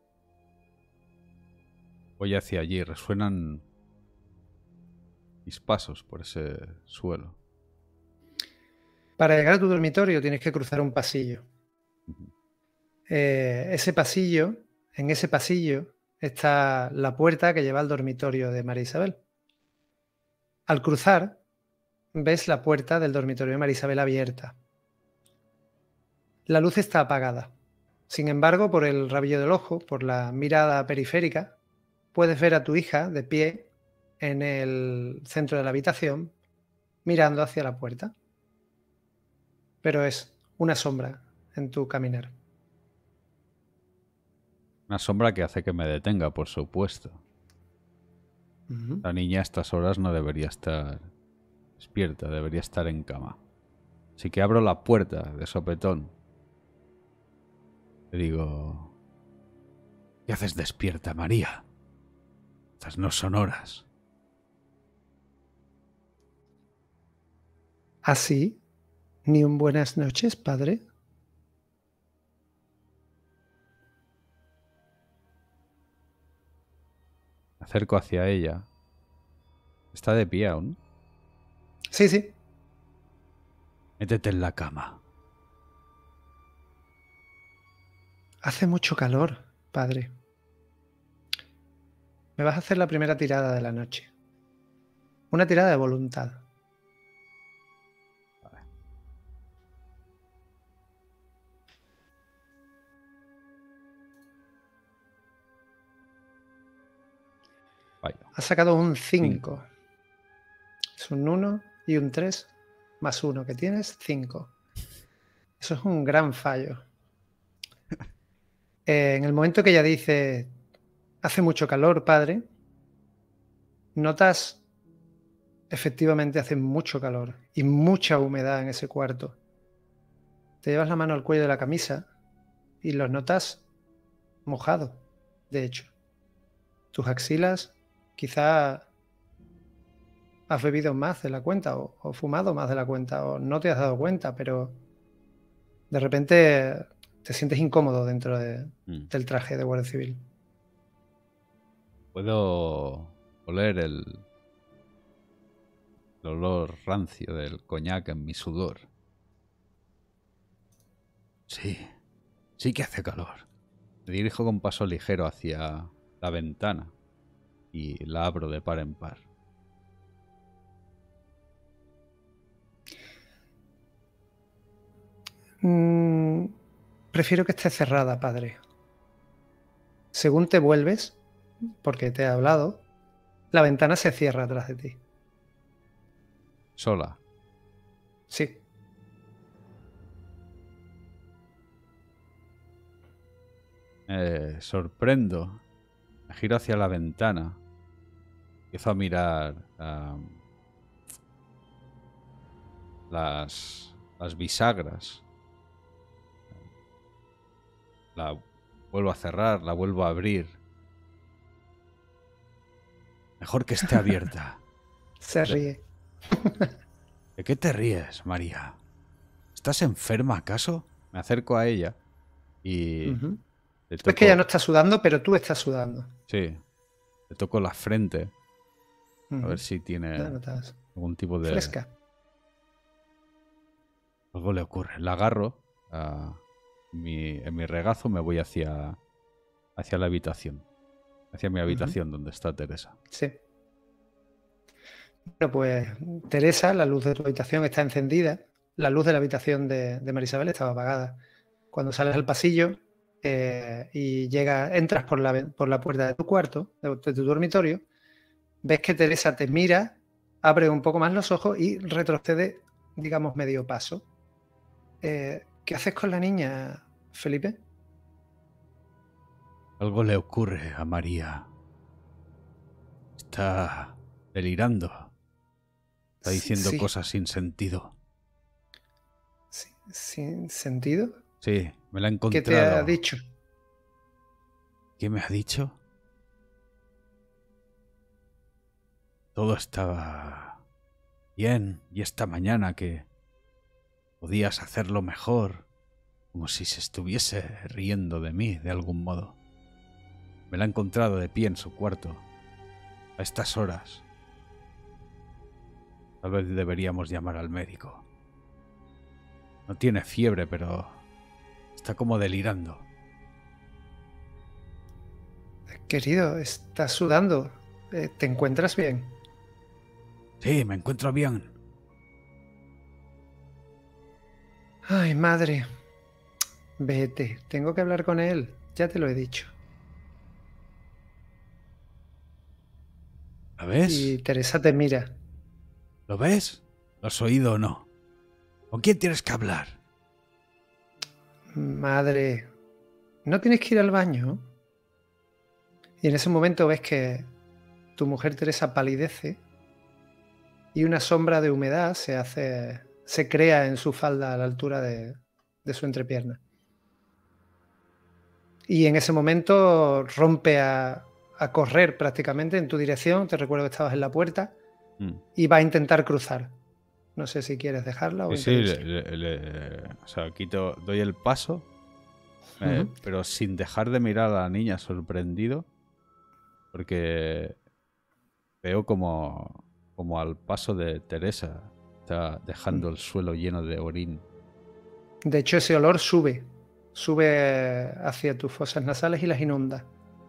A: Voy hacia allí, resuenan mis pasos por ese suelo.
B: Para llegar a tu dormitorio tienes que cruzar un pasillo.
A: Ujú.
B: Eh, ese pasillo, en ese pasillo está la puerta que lleva al dormitorio de María Isabel. Al cruzar, ves la puerta del dormitorio de María Isabel abierta. La luz está apagada. Sin embargo, por el rabillo del ojo, por la mirada periférica, puedes ver a tu hija de pie en el centro de la habitación, mirando hacia la puerta. Pero es una sombra en tu caminar.
A: Una sombra que hace que me detenga, por supuesto.
B: Uh-huh.
A: La niña a estas horas no debería estar despierta, debería estar en cama. Así que abro la puerta de sopetón. Le digo... ¿Qué haces despierta, María? Estas no son horas.
B: ¿Así? ¿Ni un buenas noches, padre?
A: Me acerco hacia ella. ¿Está de pie aún?
B: Sí, sí.
A: Métete en la cama.
B: Hace mucho calor, padre. Me vas a hacer la primera tirada de la noche. Una tirada de voluntad.
A: Vale. Vaya.
B: Has sacado un cinco.
A: Cinco.
B: Es un uno y un tres más uno que tienes, cinco. Eso es un gran fallo. Eh, en el momento que ella dice, hace mucho calor, padre, notas, efectivamente hace mucho calor y mucha humedad en ese cuarto. Te llevas la mano al cuello de la camisa y los notas mojado, de hecho. Tus axilas, quizá has bebido más de la cuenta o, o fumado más de la cuenta o no te has dado cuenta, pero de repente te sientes incómodo dentro de,
A: Mm.
B: del traje de guardia civil.
A: Puedo oler el, el olor rancio del coñac en mi sudor. Sí, sí que hace calor. Me dirijo con paso ligero hacia la ventana y la abro de par en par.
B: Mm, prefiero que esté cerrada, padre. Según te vuelves, porque te he hablado, la ventana se cierra atrás de ti.
A: Sola.
B: Sí.
A: Me sorprendo. Me giro hacia la ventana. Empiezo a mirar um, las, las bisagras. La vuelvo a cerrar, la vuelvo a abrir. Mejor que esté abierta.
B: Se ríe.
A: ¿De qué te ríes, María? ¿Estás enferma acaso? Me acerco a ella y
B: Uh-huh.
A: le
B: Es
A: toco...
B: que ella no está sudando, pero tú estás sudando.
A: Sí, le toco la frente.
B: Uh-huh.
A: A ver si tiene
B: La notas
A: algún tipo de...
B: fresca.
A: Algo le ocurre. La agarro a mi, en mi regazo, me voy hacia, hacia la habitación. Hacia mi habitación uh-huh. donde está Teresa.
B: Sí. Bueno, pues Teresa, la luz de tu habitación está encendida. La luz de la habitación de, de María Isabel estaba apagada. Cuando sales al pasillo eh, y llega, entras por la, por la puerta de tu cuarto, de, de tu dormitorio, ves que Teresa te mira, abre un poco más los ojos y retrocede, digamos, medio paso. Eh, ¿Qué haces con la niña, Felipe?
A: Algo le ocurre a María. Está delirando. Está diciendo
B: sí.
A: cosas sin sentido.
B: Sí, ¿sin sentido?
A: Sí, me la he encontrado.
B: ¿Qué te ha dicho?
A: ¿Qué me ha dicho? Todo estaba bien y esta mañana que podías hacerlo mejor, como si se estuviese riendo de mí de algún modo. Me la he encontrado de pie en su cuarto, a estas horas. Tal vez deberíamos llamar al médico. No tiene fiebre, pero está como delirando.
B: Querido, estás sudando. Eh, ¿Te encuentras bien?
A: Sí, me encuentro bien.
B: Ay, madre. Vete, tengo que hablar con él. Ya te lo he dicho.
A: ¿Lo ves?
B: Y Teresa te mira.
A: ¿Lo ves? ¿Lo has oído o no? ¿Con quién tienes que hablar?
B: Madre, ¿no tienes que ir al baño? Y en ese momento ves que tu mujer Teresa palidece y una sombra de humedad se hace, se crea en su falda a la altura de, de su entrepierna. Y en ese momento rompe a, a correr prácticamente en tu dirección. Te recuerdo que estabas en la puerta
A: Mm.
B: y va a intentar cruzar. No sé si quieres dejarla o
A: Sí, sí, le,
B: introducir.
A: le- le- o sea, quito, doy el paso, eh,
B: Ujú.
A: pero sin dejar de mirar a la niña sorprendido, porque veo como, como al paso de Teresa está dejando el suelo lleno de orín.
B: De hecho, ese olor sube. Sube hacia tus fosas nasales y las inunda.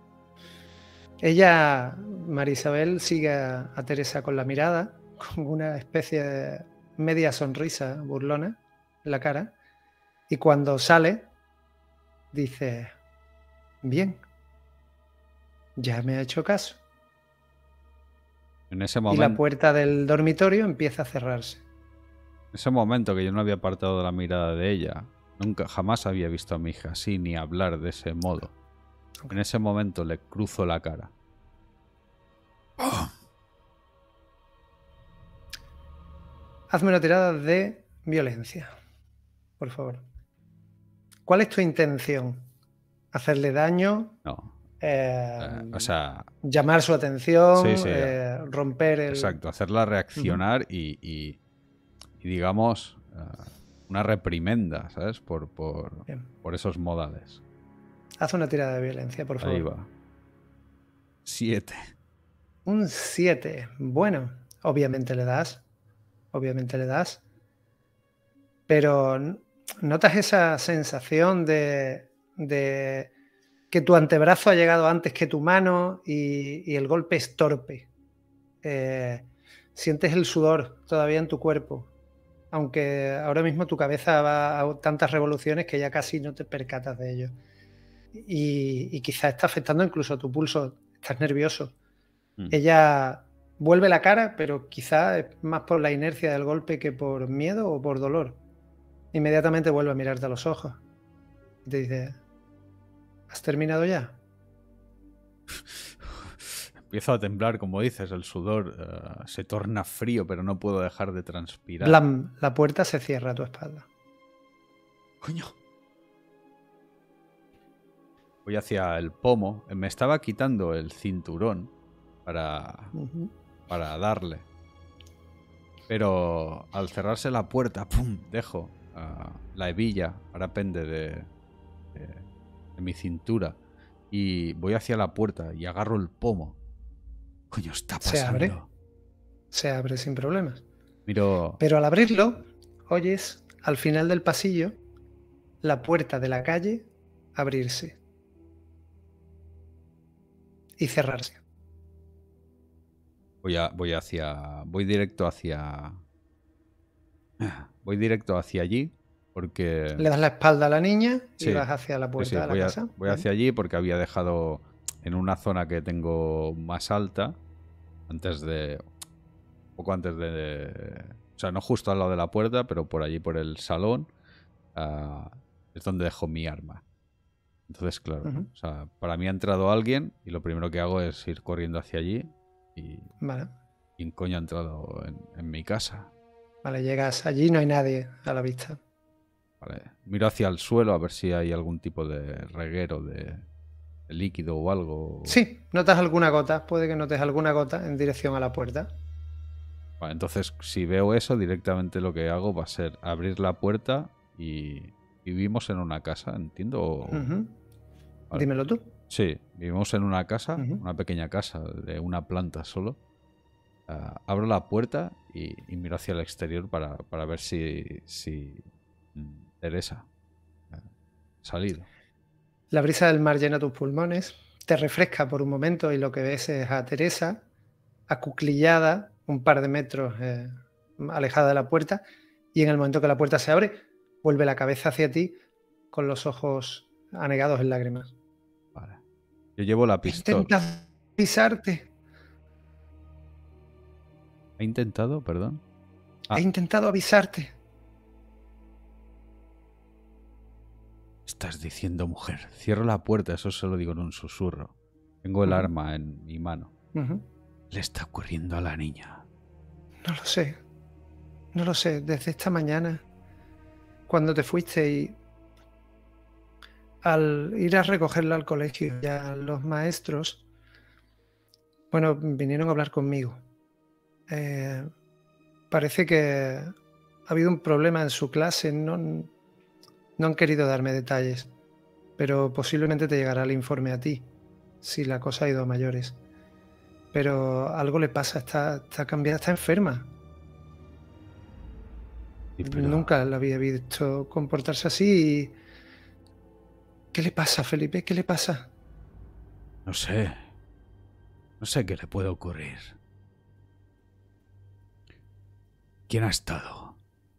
B: Ella, María Isabel, sigue a, a Teresa con la mirada, con una especie de media sonrisa burlona en la cara. Y cuando sale, dice, bien, ya me ha hecho caso.
A: En ese
B: Y la
A: momento,
B: puerta del dormitorio empieza a cerrarse.
A: ese momento que yo no había apartado la mirada de ella, nunca, jamás había visto a mi hija así ni hablar de ese modo. En ese momento le cruzo la cara.
B: Hazme una tirada de violencia, por favor. ¿Cuál es tu intención? ¿Hacerle daño?
A: No.
B: Eh,
A: Eh, o sea,
B: llamar su
A: sí,
B: atención,
A: sí,
B: eh, romper el...
A: exacto. Hacerla reaccionar y, y- y, digamos, eh, una reprimenda, ¿sabes? Por, por,
B: Bien.
A: por esos modales.
B: Haz una tirada de violencia, por
A: Ahí
B: favor.
A: va. Siete.
B: Un siete. Bueno, obviamente le das. Obviamente le das. Pero n- notas esa sensación de, de que tu antebrazo ha llegado antes que tu mano y, y el golpe es torpe. Eh, sientes el sudor todavía en tu cuerpo, aunque ahora mismo tu cabeza va a tantas revoluciones que ya casi no te percatas de ello. Y, y quizás está afectando incluso a tu pulso, estás nervioso.
A: Mm.
B: Ella vuelve la cara, pero quizás es más por la inercia del golpe que por miedo o por dolor. Inmediatamente vuelve a mirarte a los ojos y te dice, ¿has terminado ya?
A: Empiezo a temblar, como dices, el sudor eh, se torna frío, pero no puedo dejar de transpirar.
B: Blam, la puerta se cierra a tu espalda.
A: ¡Coño! Voy hacia el pomo. Me estaba quitando el cinturón para,
B: Ujú.
A: para darle. Pero al cerrarse la puerta, ¡pum! Dejo uh, la hebilla. Ahora pende de, de, de mi cintura. Y voy hacia la puerta y agarro el pomo. ¡Coño, está pasando!
B: Se abre. Se abre sin problemas.
A: Miro...
B: Pero al abrirlo, oyes al final del pasillo la puerta de la calle abrirse y cerrarse.
A: Voy, a, voy hacia... Voy directo hacia... Voy directo hacia allí porque...
B: Le das la espalda a la niña y
A: Sí,
B: vas hacia la puerta
A: sí, sí,
B: de la
A: voy, a-
B: casa.
A: voy hacia allí porque había dejado en una zona que tengo más alta, antes de... Un poco antes de... O sea, no justo al lado de la puerta, pero por allí, por el salón, ah, es donde dejo mi arma. Entonces, claro, ¿no?
B: Ujú.
A: O sea, para mí ha entrado alguien y lo primero que hago es ir corriendo hacia allí y...
B: Vale.
A: ¿Quién coño ha entrado en, en mi casa?
B: Vale, llegas allí, no hay nadie a la vista.
A: Vale. Miro hacia el suelo a ver si hay algún tipo de reguero de, de líquido o algo.
B: Sí, notas alguna gota, puede que notes alguna gota en dirección a la puerta.
A: Vale, entonces, si veo eso, directamente lo que hago va a ser abrir la puerta y vivimos en una casa, ¿entiendo? O-
B: Ujú.
A: Vale.
B: Dímelo tú.
A: Sí, vivimos en una casa,
B: Ujú.
A: una pequeña casa de una planta solo. Ah, abro la puerta y, y miro hacia el exterior para, para ver si, si mm, Teresa ah, ha salido.
B: La brisa del mar llena tus pulmones te refresca por un momento y lo que ves es a Teresa acuclillada un par de metros eh, alejada de la puerta, y en el momento que la puerta se abre, vuelve la cabeza hacia ti con los ojos anegados en lágrimas.
A: Vale. Yo llevo la
B: He
A: pistola.
B: intentado avisarte.
A: ¿He intentado? Perdón. Ah.
B: He intentado avisarte.
A: Estás diciendo, mujer. Cierro la puerta, eso se lo digo en un susurro. Tengo el
B: Uh-huh.
A: arma en mi mano.
B: Uh-huh.
A: Le está ocurriendo a la niña.
B: No lo sé. No lo sé. Desde esta mañana, cuando te fuiste y al ir a recogerla al colegio, ya los maestros, bueno, vinieron a hablar conmigo. Eh, parece que ha habido un problema en su clase. No, no han querido darme detalles, pero posiblemente te llegará el informe a ti, si la cosa ha ido a mayores. Pero algo le pasa, está, está cambiada, está enferma.
A: Sí, pero...
B: Nunca la había visto comportarse así. Y... ¿Qué le pasa, Felipe? ¿Qué le pasa?
A: No sé. No sé qué le puede ocurrir. ¿Quién ha estado?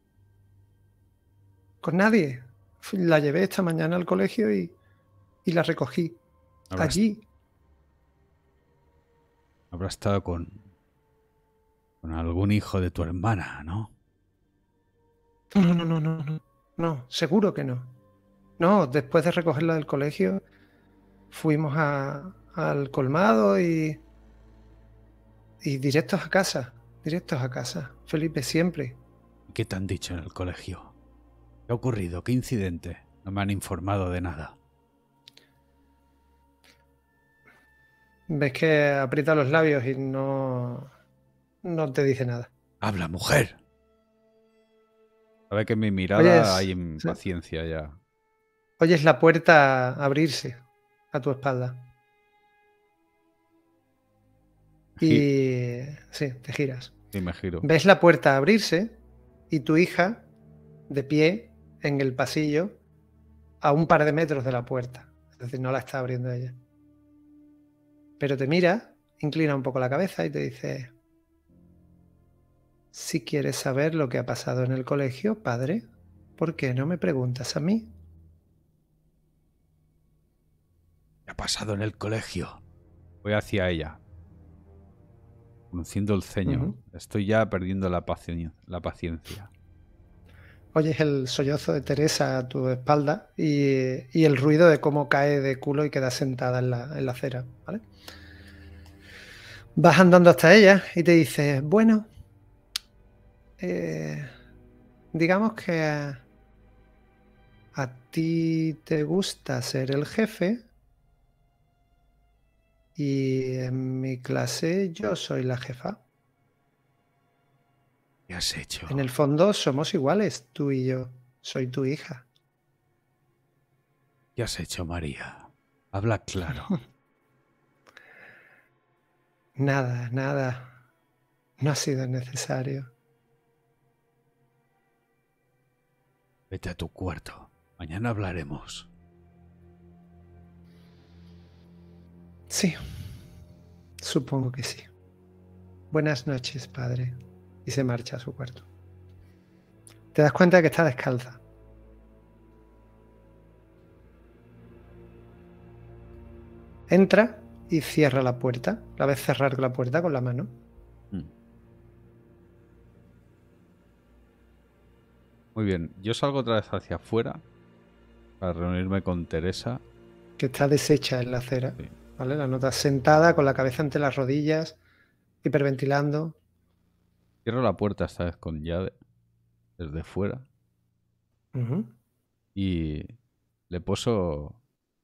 B: Con nadie. La llevé esta mañana al colegio y, y la recogí.
A: Habrá
B: allí.
A: est- Habrá estado con... con algún hijo de tu hermana, ¿no?
B: No, no, no, no, no. No, seguro que no. No, después de recogerla del colegio, fuimos a, al colmado y... y directos a casa. Directos a casa. Felipe, siempre.
A: ¿Qué te han dicho en el colegio? ¿Qué ha ocurrido? ¿Qué incidente? No me han informado de nada.
B: Ves que aprieta los labios y no... no te dice nada.
A: ¡Habla, mujer! Sabe que en mi mirada
B: Oyes,
A: hay
B: sí.
A: impaciencia ya.
B: Oyes la puerta abrirse a tu espalda. Y... sí, te giras.
A: Sí, me giro.
B: Ves la puerta abrirse y tu hija de pie en el pasillo a un par de metros de la puerta. Es decir, no la está abriendo ella. Pero te mira, inclina un poco la cabeza y te dice: si quieres saber lo que ha pasado en el colegio, padre, ¿por qué no me preguntas a mí?
A: ¿Qué ha pasado en el colegio? Voy hacia ella, frunciendo el ceño.
B: Uh-huh.
A: Estoy ya perdiendo la, paci- la paciencia.
B: Oyes el sollozo de Teresa a tu espalda y, y el ruido de cómo cae de culo y queda sentada en la, en la acera, ¿vale? Vas andando hasta ella y te dice: bueno, eh, digamos que a, a ti te gusta ser el jefe y en mi clase yo soy la jefa.
A: ¿Qué has hecho?
B: En el fondo somos iguales, tú y yo. Soy tu hija.
A: ¿Qué has hecho, María? Habla claro.
B: Nada, nada. No ha sido necesario.
A: Vete a tu cuarto. Mañana hablaremos.
B: Sí, supongo que sí. Buenas noches, padre. Y se marcha a su cuarto. Te das cuenta de que está descalza. Entra y cierra la puerta. La ves cerrar la puerta con la mano.
A: Mm. Muy bien. Yo salgo otra vez hacia afuera para reunirme con Teresa.
B: Que está deshecha en la acera.
A: Sí.
B: ¿Vale? La notas sentada con la cabeza entre las rodillas, hiperventilando.
A: Cierro la puerta esta vez con llave desde fuera.
B: Uh-huh.
A: Y le poso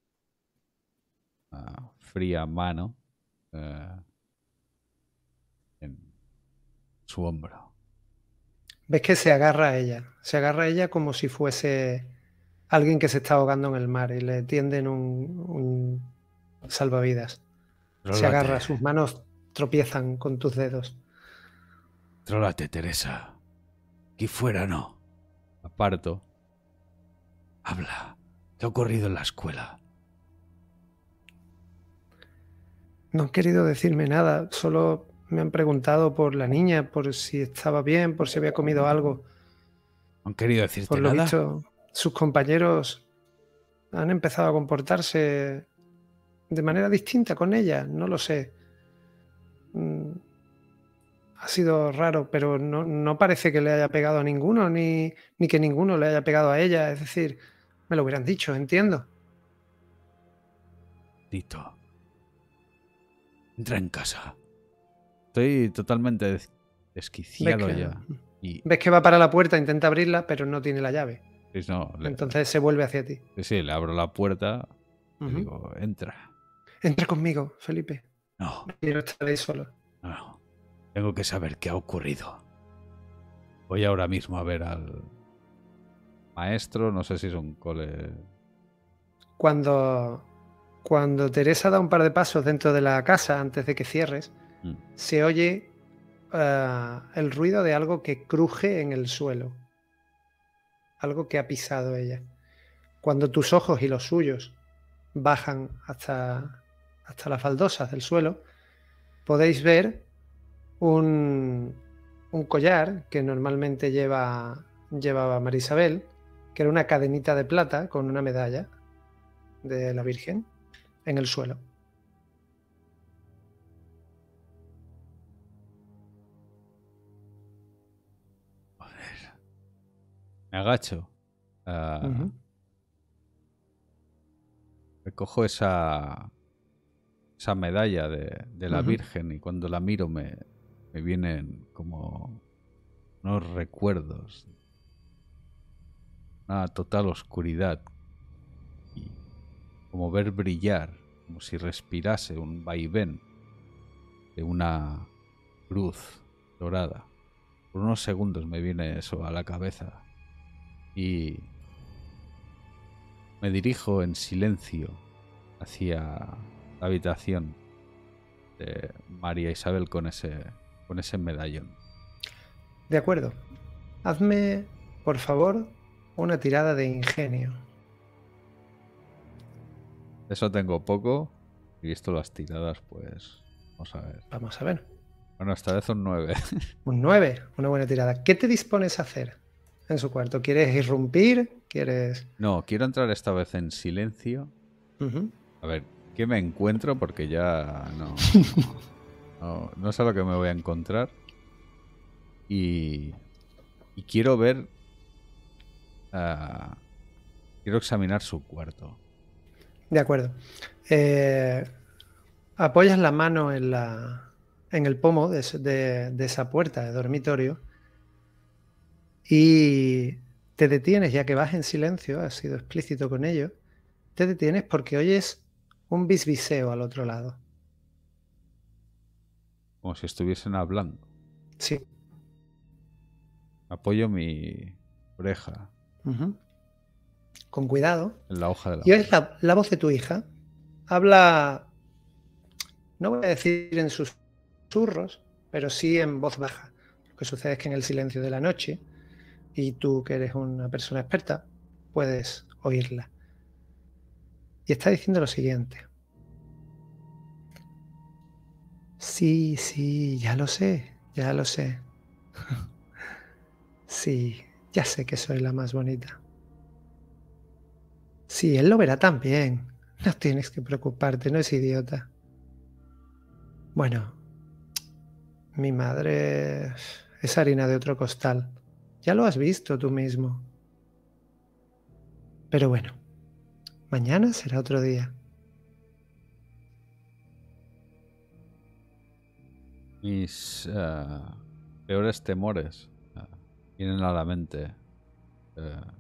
A: una fría mano eh, en su hombro.
B: Ves que se agarra a ella. Se agarra a ella como si fuese alguien que se está ahogando en el mar y le tienden un, un salvavidas.
A: Trólate.
B: Se agarra, sus manos tropiezan con tus dedos.
A: Trólate, Teresa. Aquí fuera no. Aparto. Habla. ¿Qué ha ocurrido en la escuela?
B: No han querido decirme nada, solo me han preguntado por la niña, por si estaba bien, por si había comido algo.
A: ¿No han querido
B: Por
A: decirte
B: lo
A: nada?
B: visto, sus compañeros han empezado a comportarse de manera distinta con ella, no lo sé. Mm, Ha sido raro, pero no, no parece que le haya pegado a ninguno, ni, ni que ninguno le haya pegado a ella. Es decir, me lo hubieran dicho, entiendo.
A: Tito, entra en casa. Estoy totalmente des-
B: Ves
A: desquiciado
B: que,
A: ya. Y
B: ves que va para la puerta, intenta abrirla, pero no tiene la llave.
A: pues no, le,
B: Entonces se vuelve hacia ti.
A: sí, sí, le abro la puerta y
B: Ujú.
A: digo, entra.
B: Entra conmigo, Felipe.
A: No,
B: No quiero estar ahí solo.
A: no, no. Tengo que saber qué ha ocurrido. Voy ahora mismo a ver al maestro, no sé si es un cole.
B: Cuando, cuando Teresa da un par de pasos dentro de la casa antes de que cierres,
A: Mm.
B: se oye uh, el ruido de algo que cruje en el suelo. Algo que ha pisado ella. Cuando tus ojos y los suyos bajan hasta, hasta las baldosas del suelo, podéis ver un, un collar que normalmente lleva, llevaba Marisabel, que era una cadenita de plata con una medalla de la Virgen en el suelo.
A: Joder. Me agacho. Uh,
B: Uh-huh.
A: recojo esa, esa medalla de, de la
B: Uh-huh.
A: Virgen y cuando la miro me, me vienen como unos recuerdos. Una total oscuridad. Y como ver brillar, como si respirase un vaivén de una cruz dorada. Por unos segundos me viene eso a la cabeza y me dirijo en silencio hacia la habitación de María Isabel con ese, con ese medallón.
B: De acuerdo. Hazme, por favor, una tirada de ingenio.
A: Eso tengo poco y visto las tiradas, pues vamos a ver.
B: Vamos a ver.
A: Bueno, esta vez un nueve.
B: Un nueve, una buena tirada. ¿Qué te dispones a hacer en su cuarto? ¿Quieres irrumpir? ¿Quieres...?
A: No, quiero entrar esta vez en silencio.
B: Uh-huh.
A: A ver, ¿qué me encuentro? Porque ya no, no, no sé lo que me voy a encontrar. Y, y quiero ver... Uh, quiero examinar su cuarto.
B: De acuerdo. Eh, apoyas la mano en, la, en el pomo de, de, de esa puerta de dormitorio y te detienes, ya que vas en silencio, has sido explícito con ello, te detienes porque oyes un bisbiseo al otro lado.
A: Como si estuviesen hablando.
B: Sí.
A: Apoyo mi oreja.
B: Uh-huh. Con cuidado.
A: En la hoja de la
B: Y oyes la, la voz de tu hija. Habla, no voy a decir en susurros, pero sí en voz baja. Lo que sucede es que en el silencio de la noche, y tú que eres una persona experta, puedes oírla. Y está diciendo lo siguiente. Sí, sí, ya lo sé, ya lo sé. Sí, ya sé que soy la más bonita. Sí, él lo verá también. No tienes que preocuparte, no es idiota. Bueno, mi madre es harina de otro costal. Ya lo has visto tú mismo. Pero bueno, mañana será otro día.
A: Mis uh, peores temores uh, vienen a la mente. Uh,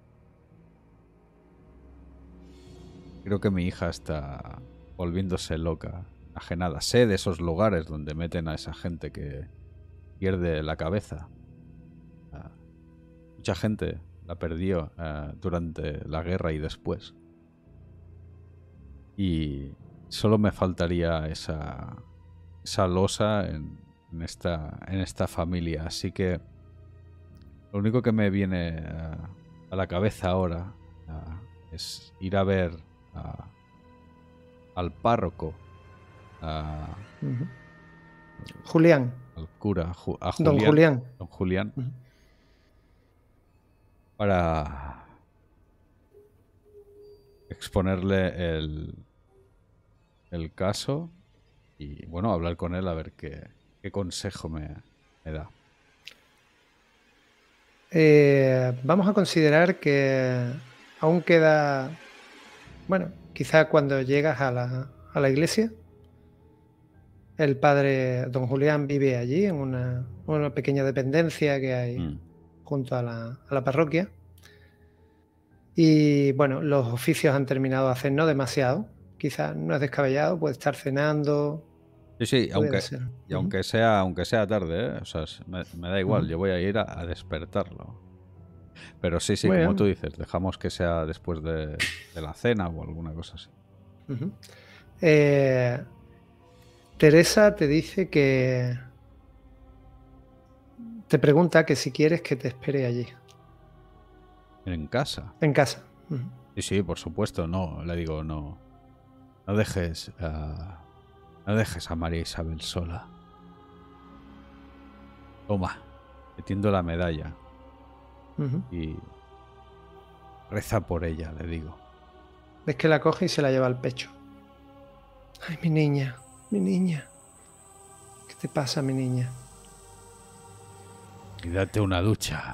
A: creo que mi hija está volviéndose loca, ajenada. Sé de esos lugares donde meten a esa gente que pierde la cabeza. Uh, mucha gente la perdió uh, durante la guerra y después. Y solo me faltaría esa... esa losa en, en, esta, en esta familia. Así que lo único que me viene uh, a la cabeza ahora uh, es ir a ver uh, al párroco a,
B: Uh-huh. Julián.
A: al cura, a, Ju- a
B: Don
A: Julián,
B: Julián.
A: don Julián,
B: Uh-huh.
A: para exponerle el, el caso y, bueno, hablar con él a ver qué, qué consejo me, me da.
B: Eh, vamos a considerar que aún queda, bueno, quizá cuando llegas a la, a la iglesia, el padre don Julián vive allí en una, una pequeña dependencia que hay
A: Mm.
B: junto a la, a la parroquia. Y bueno, los oficios han terminado de hacer no demasiado. Quizás no es descabellado, puede estar cenando.
A: Sí, sí,
B: Puede
A: aunque,
B: ser.
A: y
B: Ujú.
A: aunque sea, aunque sea tarde, ¿eh? O sea, es- me, me da igual,
B: Ujú.
A: yo voy a ir a, a despertarlo. Pero sí, sí,
B: Muy
A: como
B: bien.
A: tú dices, dejamos que sea después de, de la cena o alguna cosa así.
B: Ujú. Eh, Teresa te dice que te pregunta que si quieres que te espere allí,
A: En casa.
B: en casa. Ujú.
A: Sí, sí, por supuesto, no, le digo, no, no dejes, ah, no dejes a María Isabel sola. Toma, te tiendo la medalla
B: Ujú.
A: y reza por ella, le digo.
B: Ves que la coge y se la lleva al pecho. Ay, mi niña, mi niña. ¿Qué te pasa, mi niña?
A: Y date una ducha.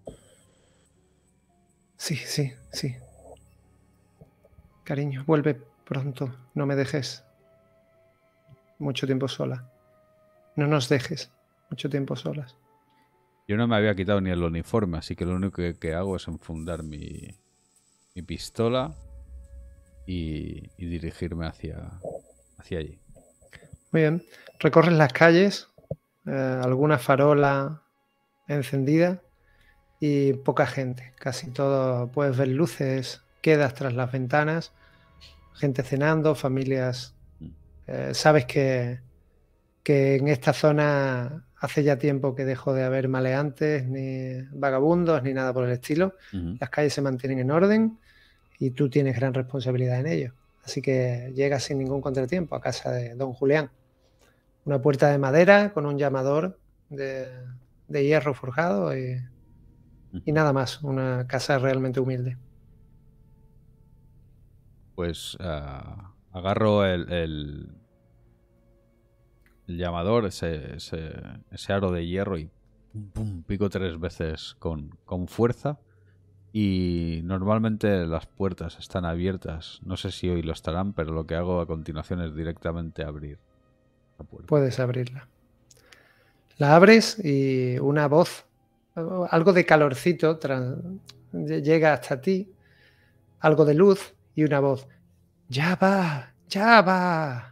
B: Sí, sí, sí. Cariño, vuelve pronto. No me dejes mucho tiempo sola. No nos dejes mucho tiempo solas.
A: Yo no me había quitado ni el uniforme, así que lo único que, que hago es enfundar mi, mi pistola y, y dirigirme hacia, hacia allí.
B: Muy bien. Recorres las calles, eh, alguna farola encendida y poca gente. Casi todo puedes ver luces, quedas tras las ventanas, gente cenando, familias. Eh, sabes que, que en esta zona hace ya tiempo que dejó de haber maleantes, ni vagabundos, ni nada por el estilo.
A: Ujú.
B: Las calles se mantienen en orden y tú tienes gran responsabilidad en ello. Así que llegas sin ningún contratiempo a casa de don Julián. Una puerta de madera con un llamador de, de hierro forjado y, y nada más. Una casa realmente humilde.
A: Pues ah, agarro el, el, el llamador, ese, ese, ese aro de hierro y pum, pum, pico tres veces con, con fuerza. Y normalmente las puertas están abiertas. No sé si hoy lo estarán, pero lo que hago a continuación es directamente abrir la puerta.
B: Puedes abrirla. La abres y una voz, algo de calorcito, tran- llega hasta ti, algo de luz y una voz. ¡Ya va! ¡Ya va!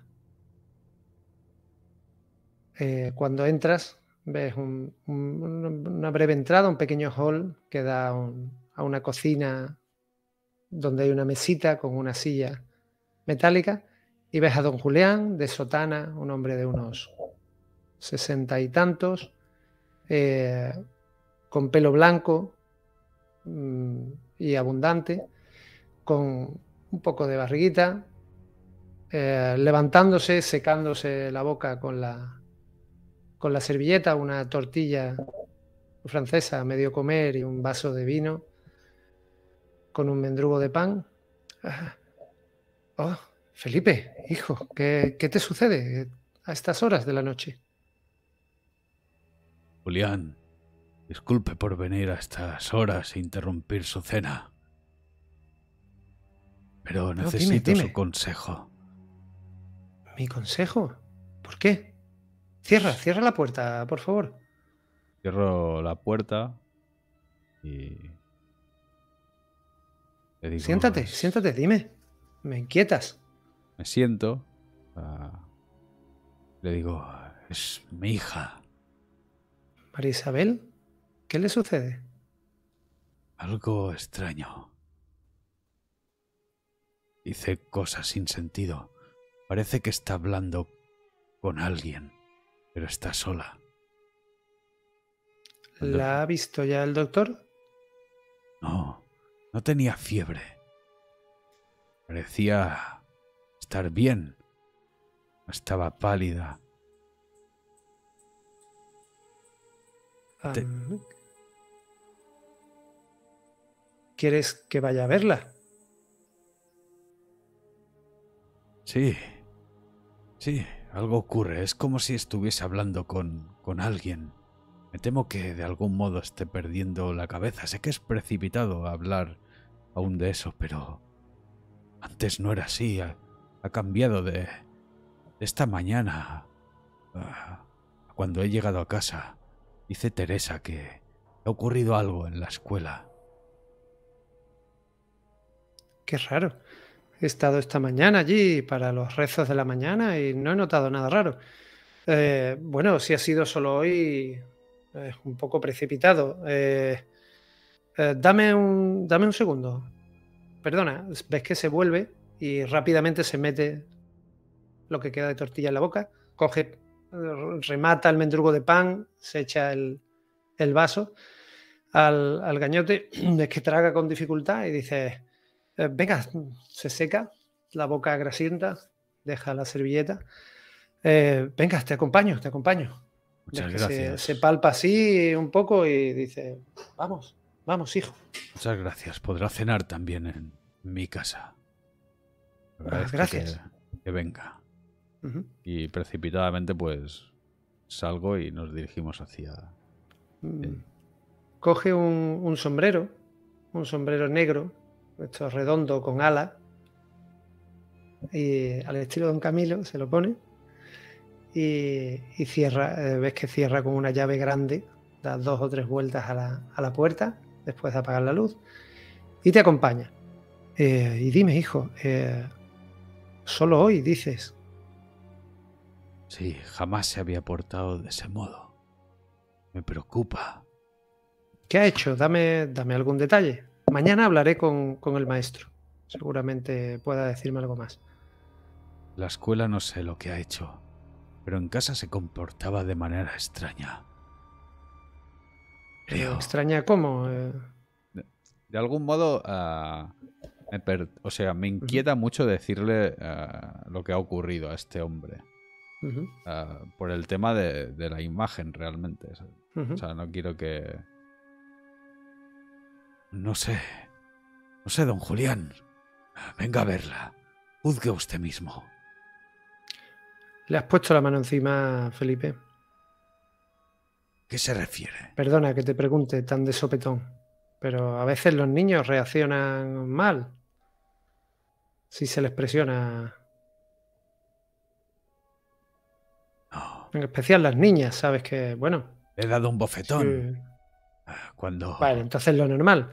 B: Eh, cuando entras, ves un- un- una breve entrada, un pequeño hall que da un- a una cocina donde hay una mesita con una silla metálica y ves a don Julián de sotana, un hombre de unos sesenta y tantos, eh, con pelo blanco mm, y abundante, con un poco de barriguita, eh, levantándose, secándose la boca con la, con la servilleta, una tortilla francesa a medio comer y un vaso de vino con un mendrugo de pan. Ah, oh, Felipe, hijo, ¿qué, ¿qué te sucede a estas horas de la noche?
A: Julián, disculpe por venir a estas horas e interrumpir su cena, pero
B: No, dime,
A: necesito su
B: dime.
A: consejo.
B: ¿Mi consejo? ¿Por qué? Cierra, cierra la puerta, por favor.
A: Cierro la puerta y le digo,
B: Siéntate,
A: es-
B: siéntate, dime. Me inquietas.
A: me siento, ah, le digo, es mi hija.
B: María Isabel, ¿qué le sucede?
A: Algo extraño. Dice cosas sin sentido. Parece que está hablando con alguien, pero está sola. Cuando-
B: ¿La ha visto ya el doctor?
A: No, no tenía fiebre. Parecía estar bien. Estaba pálida. Te-
B: Um, ¿Quieres que vaya a verla?
A: Sí, sí, algo ocurre. Es como si estuviese hablando con, con alguien. Me temo que de algún modo esté perdiendo la cabeza. Sé que es precipitado hablar aún de eso, pero antes no era así. Ha, ha cambiado de, de esta mañana. Ah, cuando he llegado a casa, dice Teresa que ha ocurrido algo en la escuela.
B: Qué raro. He estado esta mañana allí para los rezos de la mañana y no he notado nada raro. Eh, bueno, si ha sido solo hoy, es un poco precipitado. Eh, eh, dame un, dame un segundo. Perdona, ves que se vuelve y rápidamente se mete lo que queda de tortilla en la boca, coge, remata el mendrugo de pan, se echa el, el vaso al, al gañote, ves que traga con dificultad y dice, eh, venga, se seca, la boca grasienta, deja la servilleta. Eh, venga, te acompaño, te acompaño. Ves
A: Muchas
B: que se,
A: gracias.
B: se palpa así un poco y dice, vamos, vamos, hijo.
A: Muchas gracias. Podrá cenar también en mi casa.
B: Ah,
A: Agradezco que,
B: gracias.
A: que venga.
B: Ujú.
A: Y precipitadamente pues salgo y nos dirigimos hacia...
B: Mm.
A: eh,
B: Coge un, un sombrero, un sombrero negro, esto redondo con alas, y al estilo Don Camilo se lo pone y, y cierra, eh, ves que cierra con una llave grande, da dos o tres vueltas a la, a la puerta después de apagar la luz y te acompaña. Eh, y dime, hijo, eh, solo hoy dices,
A: Sí, jamás se había portado de ese modo. Me preocupa.
B: ¿qué ha hecho? Dame, dame algún detalle. Mañana hablaré con, con el maestro. Seguramente pueda decirme algo más.
A: La escuela no sé lo que ha hecho, pero en casa se comportaba de manera extraña.
B: Pero
A: Creo.
B: extraña cómo. Eh,
A: De, de algún modo, ah, me per- o sea, me
B: ujú,
A: inquieta mucho decirle ah, lo que ha ocurrido a este hombre.
B: ujú,
A: Ah, por el tema de, de la imagen, realmente. O
B: ujú.
A: sea, no quiero que... No sé. No sé, don Julián. Venga a verla. Juzgue usted mismo.
B: Le has puesto la mano encima, Felipe.
A: ¿Qué se refiere?
B: Perdona que te pregunte tan de sopetón, pero a veces los niños reaccionan mal si se les presiona.
A: No.
B: En especial las niñas, sabes que, bueno,
A: Le he dado un
B: sí.
A: bofetón. Cuando...
B: Vale, entonces lo normal.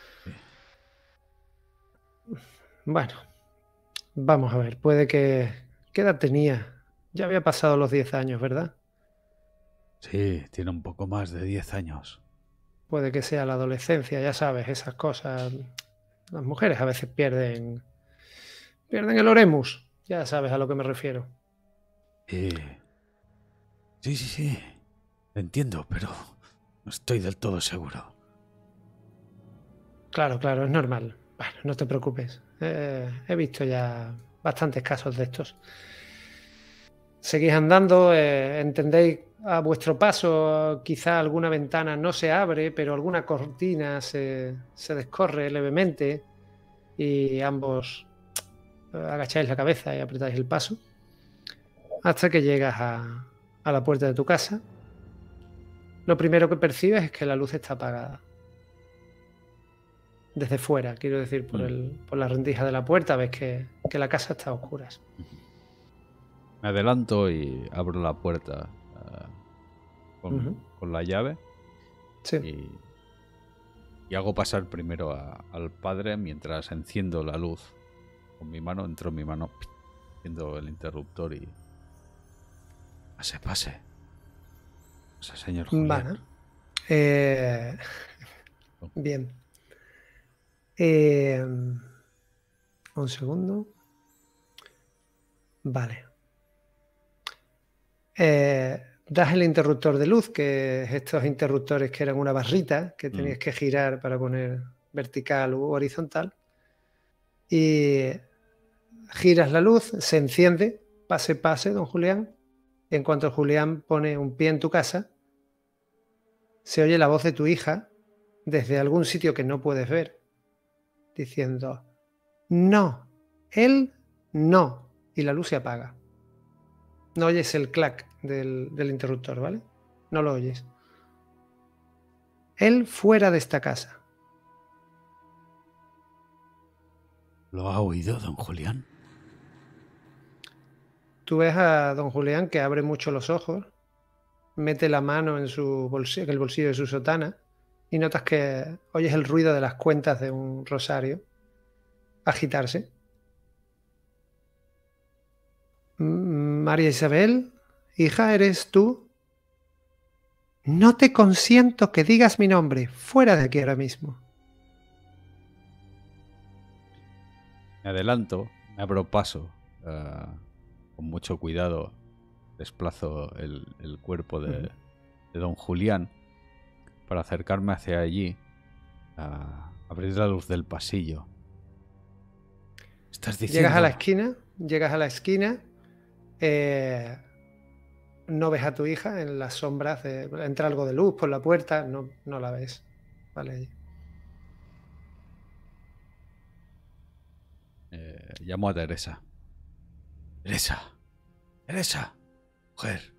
B: Bueno, vamos a ver, puede que... ¿Qué edad tenía? Ya había pasado los diez años, ¿verdad?
A: Sí, tiene un poco más de diez años.
B: Puede que sea la adolescencia, ya sabes, esas cosas. Las mujeres a veces pierden, pierden el oremus, ya sabes a lo que me refiero.
A: Sí, sí, sí, sí. Entiendo, pero no estoy del todo seguro.
B: Claro, claro, es normal. Bueno, no te preocupes. Eh, he visto ya bastantes casos de estos. Seguís andando, eh, entendéis a vuestro paso, quizá alguna ventana no se abre, pero alguna cortina se, se descorre levemente y ambos eh, agacháis la cabeza y apretáis el paso hasta que llegas a, a la puerta de tu casa. Lo primero que percibes es que la luz está apagada. Desde fuera, quiero decir, por,
A: Mm.
B: el, por la rendija de la puerta, ves que, que la casa está a oscuras.
A: Me adelanto y abro la puerta ah, con,
B: Ujú.
A: con la llave
B: Sí.
A: y, y hago pasar primero a- al padre mientras enciendo la luz. Con mi mano, entro en mi mano, enciendo el interruptor y... Pase, pase. Pase, señor Julián.
B: Vale. Eh, bien. Eh, un segundo. Vale. Eh, das el interruptor de luz, que es estos interruptores que eran una barrita que tenías
A: Mm.
B: que girar para poner vertical u horizontal. Y giras la luz, se enciende pase, pase, don Julián. Y en cuanto Julián pone un pie en tu casa, se oye la voz de tu hija desde algún sitio que no puedes ver, diciendo, no, él no. Y la luz se apaga. No oyes el clac del, del interruptor, ¿vale? No lo oyes. Él fuera de esta casa.
A: ¿Lo ha oído, don Julián?
B: Tú ves a don Julián que abre mucho los ojos, mete la mano en, su bolsillo, en el bolsillo de su sotana y notas que oyes el ruido de las cuentas de un rosario agitarse. María Isabel, hija, ¿eres tú? No te consiento que digas mi nombre. Fuera de aquí ahora mismo.
A: Me adelanto, me abro paso. Uh, con mucho cuidado desplazo el, el cuerpo de, uh-huh. de don Julián para acercarme hacia allí, a abrir la luz del pasillo. ¿Estás diciendo?
B: Llegas a la esquina, llegas a la esquina, eh, no ves a tu hija en las sombras, de, entra algo de luz por la puerta, no, no la ves. Vale.
A: Eh, llamo a Teresa. Teresa, Teresa, mujer.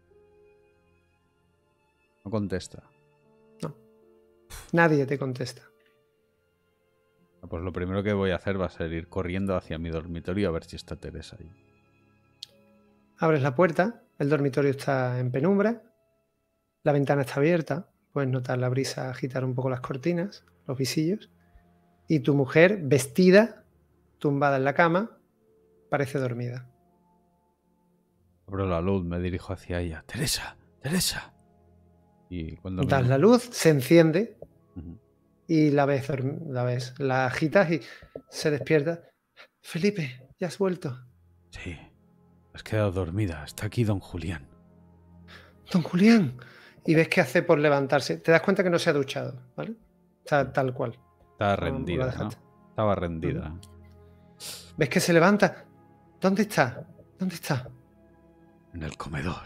A: No contesta.
B: No, nadie te contesta.
A: Pues lo primero que voy a hacer va a ser ir corriendo hacia mi dormitorio a ver si está Teresa ahí.
B: Abres la puerta, el dormitorio está en penumbra, la ventana está abierta, puedes notar la brisa agitar un poco las cortinas, los visillos, y tu mujer, vestida, tumbada en la cama, parece dormida.
A: Abro la luz, me dirijo hacia ella. Teresa, Teresa. Y cuando
B: das
A: me...
B: la luz, se enciende uh-huh. y la ves, la ves, la agitas y se despierta. Felipe, ya has vuelto.
A: Sí, has quedado dormida. Está aquí don Julián.
B: Don Julián. Y ves que hace por levantarse. Te das cuenta que no se ha duchado, ¿vale? Está tal cual.
A: Estaba rendida, ¿no? Estaba rendida.
B: Uh-huh. Ves que se levanta. ¿Dónde está? ¿Dónde está?
A: En el comedor.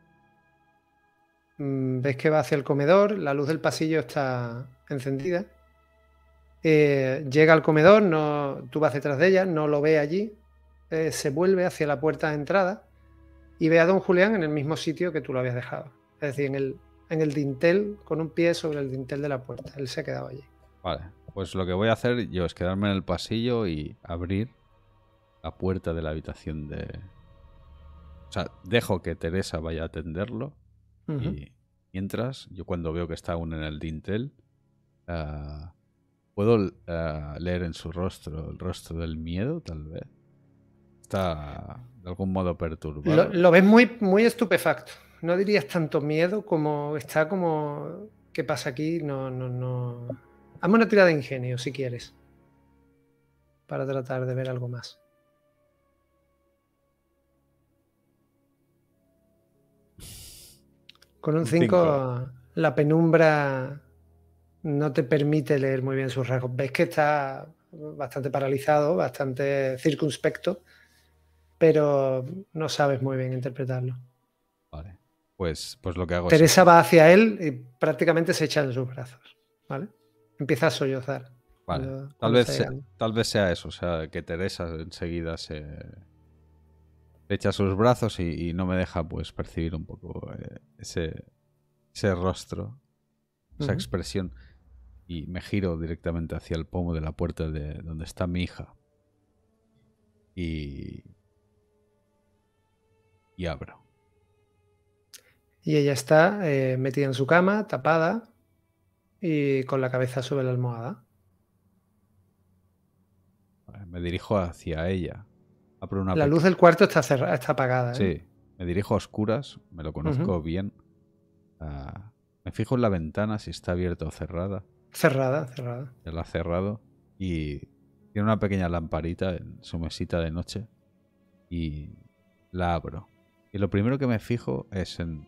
B: Ves que va hacia el comedor, la luz del pasillo está encendida. Eh, llega al comedor, no, tú vas detrás de ella, no lo ve allí. Eh, se vuelve hacia la puerta de entrada y ve a don Julián en el mismo sitio que tú lo habías dejado. Es decir, en el, en el dintel, con un pie sobre el dintel de la puerta. Él se ha quedado allí.
A: Vale, pues lo que voy a hacer yo es quedarme en el pasillo y abrir la puerta de la habitación de... O sea, dejo que Teresa vaya a atenderlo uh-huh. y mientras, yo cuando veo que está aún en el dintel, uh, puedo uh, leer en su rostro el rostro del miedo, tal vez. Está de algún modo perturbado.
B: Lo, lo ves muy, muy estupefacto. No dirías tanto miedo como está como... ¿Qué pasa aquí? No, no, no... Hazme una tirada de ingenio, si quieres. Para tratar de ver algo más. Con un cinco, la penumbra no te permite leer muy bien sus rasgos. Ves que está bastante paralizado, bastante circunspecto, pero no sabes muy bien interpretarlo.
A: Vale, pues, pues lo que hago
B: Teresa
A: es...
B: va hacia él y prácticamente se echa en sus brazos, ¿vale? Empieza a sollozar.
A: Vale,
B: cuando,
A: tal,
B: cuando
A: vez sea, tal vez sea eso, o sea, que Teresa enseguida se... echa sus brazos y, y no me deja pues percibir un poco eh, ese, ese rostro, esa uh-huh. expresión, y me giro directamente hacia el pomo de la puerta de donde está mi hija y y abro.
B: Y ella está eh, metida en su cama, tapada y con la cabeza sobre la almohada.
A: Me dirijo hacia ella. Una
B: la luz del cuarto está, cerrada, está apagada. ¿eh?
A: Sí, me dirijo a oscuras, me lo conozco uh-huh. bien. Uh, me fijo en la ventana si está abierta o cerrada.
B: Cerrada, cerrada.
A: Ya la ha cerrado y tiene una pequeña lamparita en su mesita de noche y la abro. Y lo primero que me fijo es en...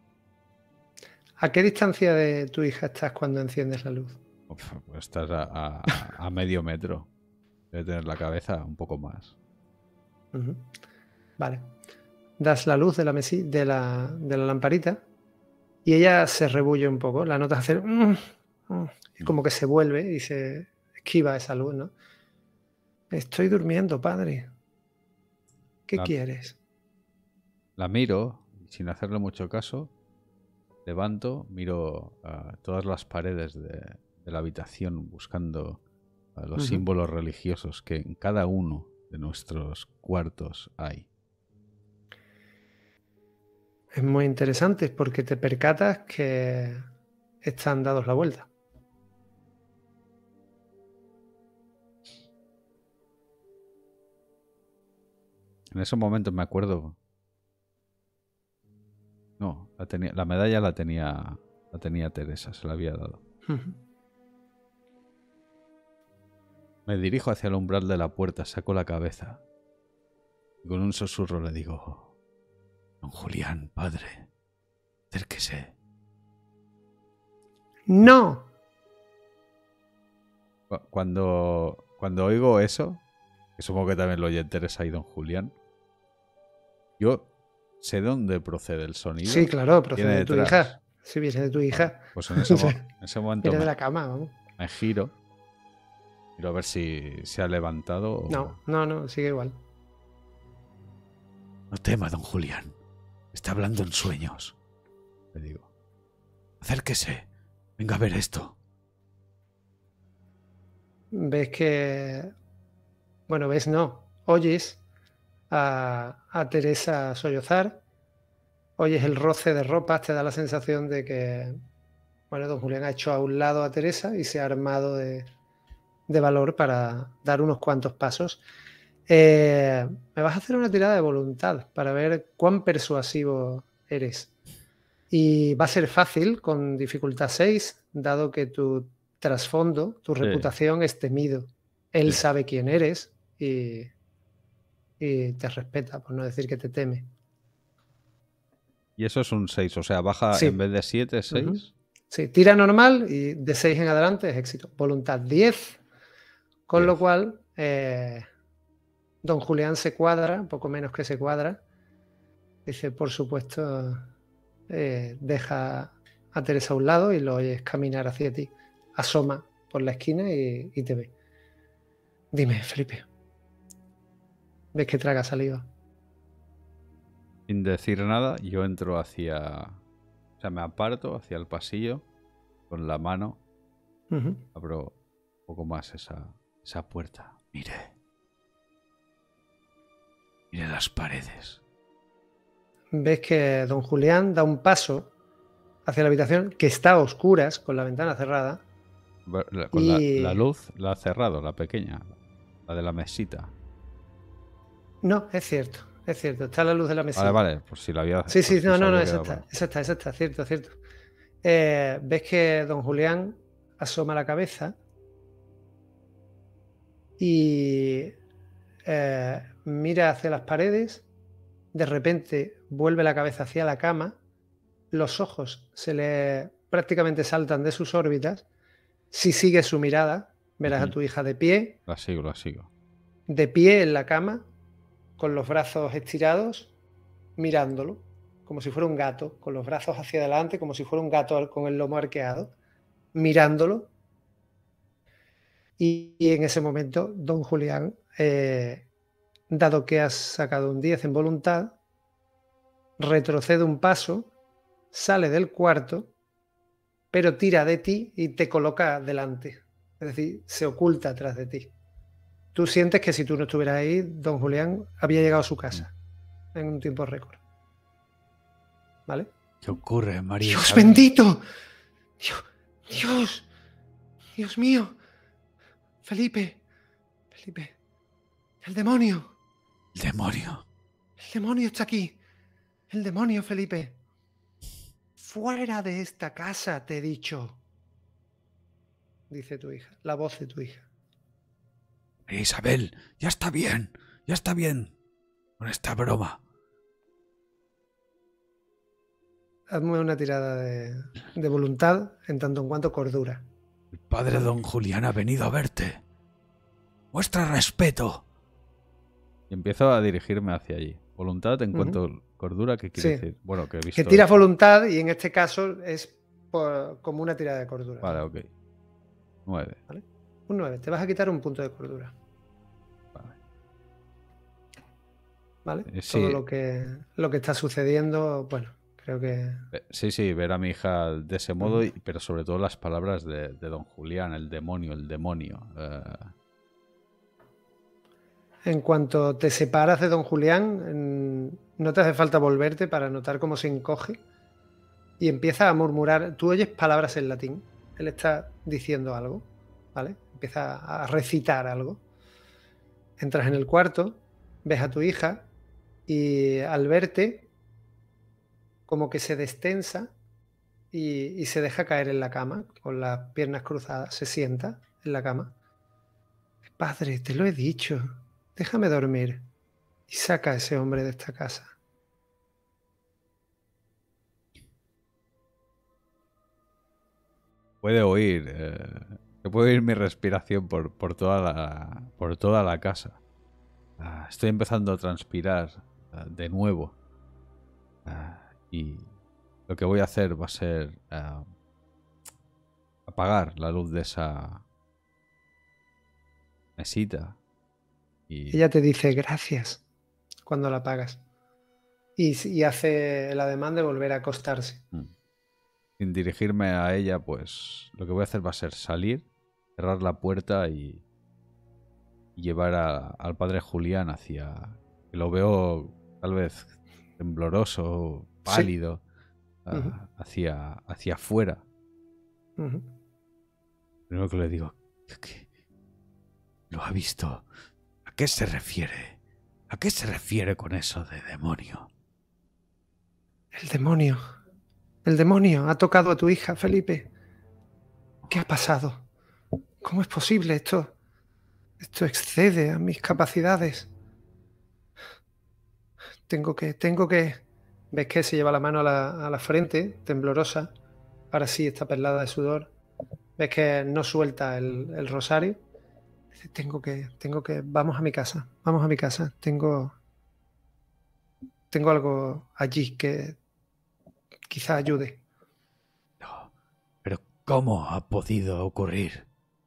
B: ¿A qué distancia de tu hija estás cuando enciendes la luz?
A: Uf, pues estás a, a, a medio metro. Debe tener la cabeza un poco más.
B: Uh-huh. Vale. das la luz de la, mesi de la, de la lamparita y ella se rebulle un poco. La notas hacer... Mm, mm, y como que se vuelve y se esquiva esa luz, ¿no? Estoy durmiendo, padre. ¿Qué
A: la,
B: quieres?
A: La miro y sin hacerle mucho caso, levanto, miro a todas las paredes de, de la habitación buscando a los uh-huh. símbolos religiosos que en cada uno de nuestros cuartos hay.
B: Es muy interesante porque te percatas que están dados la vuelta.
A: En ese momento me acuerdo... No, la, tenía, la medalla la tenía, la tenía Teresa, se la había dado. Uh-huh. Me dirijo hacia el umbral de la puerta, saco la cabeza. Y con un susurro le digo... Don Julián, padre, acérquese.
B: ¡No!
A: Cuando, cuando oigo eso, que supongo que también lo oye Teresa y Don Julián, yo sé dónde procede el sonido.
B: Sí, claro, procede de tu hija. Sí, viene de tu hija.
A: Pues en ese, mo en ese momento
B: viene
A: me,
B: de la cama, vamos.
A: me giro. Quiero ver si se ha levantado o...
B: No, no, no, sigue igual.
A: No tema, Don Julián. Está hablando en sueños. Le digo. Acérquese. Venga a ver esto.
B: Ves que... Bueno, ves no. Oyes a, a Teresa sollozar. Oyes el roce de ropas. Te da la sensación de que... Bueno, Don Julián ha hecho a un lado a Teresa y se ha armado de, de valor para dar unos cuantos pasos. Eh, me vas a hacer una tirada de voluntad para ver cuán persuasivo eres. Y va a ser fácil con dificultad seis, dado que tu trasfondo, tu sí. reputación es temido. Él sí. sabe quién eres y, y te respeta, por no decir que te teme.
A: Y eso es un seis, o sea, baja sí. en vez de siete, seis. Uh-huh.
B: Sí, tira normal y de seis en adelante es éxito. Voluntad diez, con diez. Lo cual... Eh, Don Julián se cuadra, un poco menos que se cuadra. Dice, por supuesto, eh, deja a Teresa a un lado y lo oyes caminar hacia ti. Asoma por la esquina y, y te ve. Dime, Felipe. ¿Ves que traga saliva?
A: Sin decir nada, yo entro hacia... O sea, me aparto hacia el pasillo con la mano. Uh-huh. Abro un poco más esa, esa puerta. Mire. Mire las paredes.
B: Ves que don Julián da un paso hacia la habitación que está a oscuras, con la ventana cerrada.
A: Con y... la, la luz la ha cerrado, la pequeña, la de la mesita.
B: No, es cierto, es cierto. Está la luz de la mesita.
A: Vale, vale, por si la había...
B: Sí, sí,
A: si
B: no, no, no, esa está, esa está, esa está, cierto, cierto. Eh, ves que don Julián asoma la cabeza y... Eh, mira hacia las paredes, de repente vuelve la cabeza hacia la cama, los ojos se le prácticamente saltan de sus órbitas. Si sigues su mirada, verás uh-huh. a tu hija de pie.
A: La sigo, la sigo.
B: De pie en la cama, con los brazos estirados, mirándolo, como si fuera un gato, con los brazos hacia adelante, como si fuera un gato con el lomo arqueado, mirándolo. Y, y en ese momento, don Julián... Eh, dado que has sacado un diez en voluntad, retrocede un paso, sale del cuarto, pero tira de ti y te coloca delante. Es decir, se oculta atrás de ti. Tú sientes que si tú no estuvieras ahí, don Julián había llegado a su casa en un tiempo récord. ¿Vale?
A: ¿Qué ocurre, María?
B: ¡Dios bendito! ¡Dios! ¡Dios! ¡Dios mío! Felipe. Felipe. ¡El demonio!
A: El demonio.
B: El demonio está aquí. El demonio, Felipe. Fuera de esta casa, te he dicho. Dice tu hija, la voz de tu hija.
A: Isabel, ya está bien, ya está bien con esta broma.
B: Hazme una tirada de, de voluntad en tanto en cuanto cordura.
A: El padre don Julián ha venido a verte. Muestra respeto. Y empiezo a dirigirme hacia allí. Voluntad en cuanto uh-huh. ¿Cordura qué quiere
B: Sí.
A: decir? Bueno, que he visto...
B: Que tiras voluntad y en este caso es por, como una tirada de cordura.
A: Vale, ok. nueve.
B: ¿Vale? Un nueve. Te vas a quitar un punto de cordura.
A: Vale.
B: ¿Vale?
A: Eh, sí.
B: Todo lo que, lo que está sucediendo, bueno, creo que...
A: Eh, Sí, sí, ver a mi hija de ese modo,
B: Ujú.
A: y- pero sobre todo las palabras de, de don Julián, el demonio, el demonio. eh,
B: En cuanto te separas de don Julián, en- no te hace falta volverte para notar cómo se encoge y empieza a murmurar. Tú oyes palabras en latín. Él está diciendo algo, ¿vale? Empieza a recitar algo. Entras en el cuarto, ves a tu hija y al verte como que se destensa y, y se deja caer en la cama con las piernas cruzadas. Se sienta en la cama. Padre, te lo he dicho. Déjame dormir. Y saca a ese hombre de esta casa.
A: puede oír, eh, que puede oír mi respiración por, por, toda, la, por toda la casa. Ah, estoy empezando a transpirar ah, de nuevo. Ah, y lo que voy a hacer va a ser ah, apagar la luz de esa mesita. Y
B: Ella te dice gracias cuando la apagas. Y, y hace el ademán de volver a acostarse.
A: mm, sin dirigirme a ella, pues lo que voy a hacer va a ser salir, cerrar la puerta y, y llevar a- al padre Julián hacia... que lo veo tal vez tembloroso,
B: Sí.
A: pálido, ah,
B: Ujú,
A: hacia, hacia afuera.
B: ujú.
A: Primero que le digo, ¿qué? ¿Lo ha visto? ¿A qué se refiere? ¿A qué se refiere con eso de demonio?
B: El demonio. El demonio ha tocado a tu hija, Felipe. ¿Qué ha pasado? ¿Cómo es posible esto? Esto excede a mis capacidades. Tengo que, tengo que... Ves que se lleva la mano a la, a la frente, temblorosa. Ahora sí está perlada de sudor. Ves que no suelta el, el rosario. Dice, tengo que, tengo que... Vamos a mi casa, vamos a mi casa. Tengo... Tengo algo allí que quizá ayude.
A: No, pero ¿cómo ha podido ocurrir?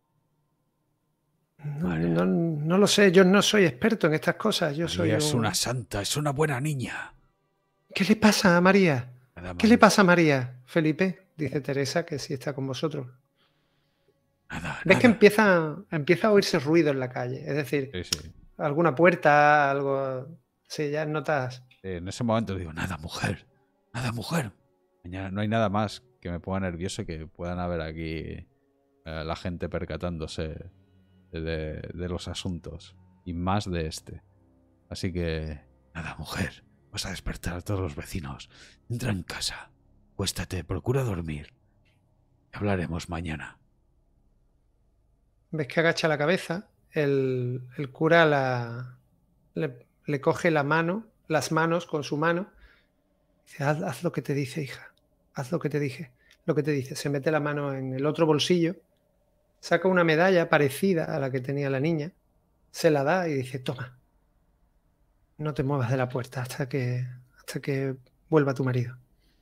B: No,
A: Vale.
B: no, no lo sé, yo no soy experto en estas cosas. Yo soy
A: María es
B: un...
A: una santa, es una buena niña.
B: ¿Qué le pasa a María?
A: Nada
B: ¿Qué le
A: mal.
B: pasa a María? Felipe, dice Teresa, que sí está con vosotros.
A: Nada,
B: ¿Ves que
A: nada.
B: empieza, empieza a oírse ruido en la calle? Es decir,
A: Sí, sí.
B: alguna puerta, algo... Sí, ya notas...
A: En ese momento digo, nada, mujer. Nada, mujer. Mañana no hay nada más que me ponga nervioso que puedan haber aquí eh, la gente percatándose de, de los asuntos. Y más de este. Así que, nada, mujer. Vas a despertar a todos los vecinos. Entra en casa. Cuéstate, procura dormir. Hablaremos mañana.
B: Ves que agacha la cabeza, el, el cura la, le, le coge la mano, las manos con su mano. Dice, haz, haz lo que te dice, hija. Haz lo que te dije. Lo que te dice. Se mete la mano en el otro bolsillo, saca una medalla parecida a la que tenía la niña, se la da y dice, toma, no te muevas de la puerta hasta que, hasta que vuelva tu marido.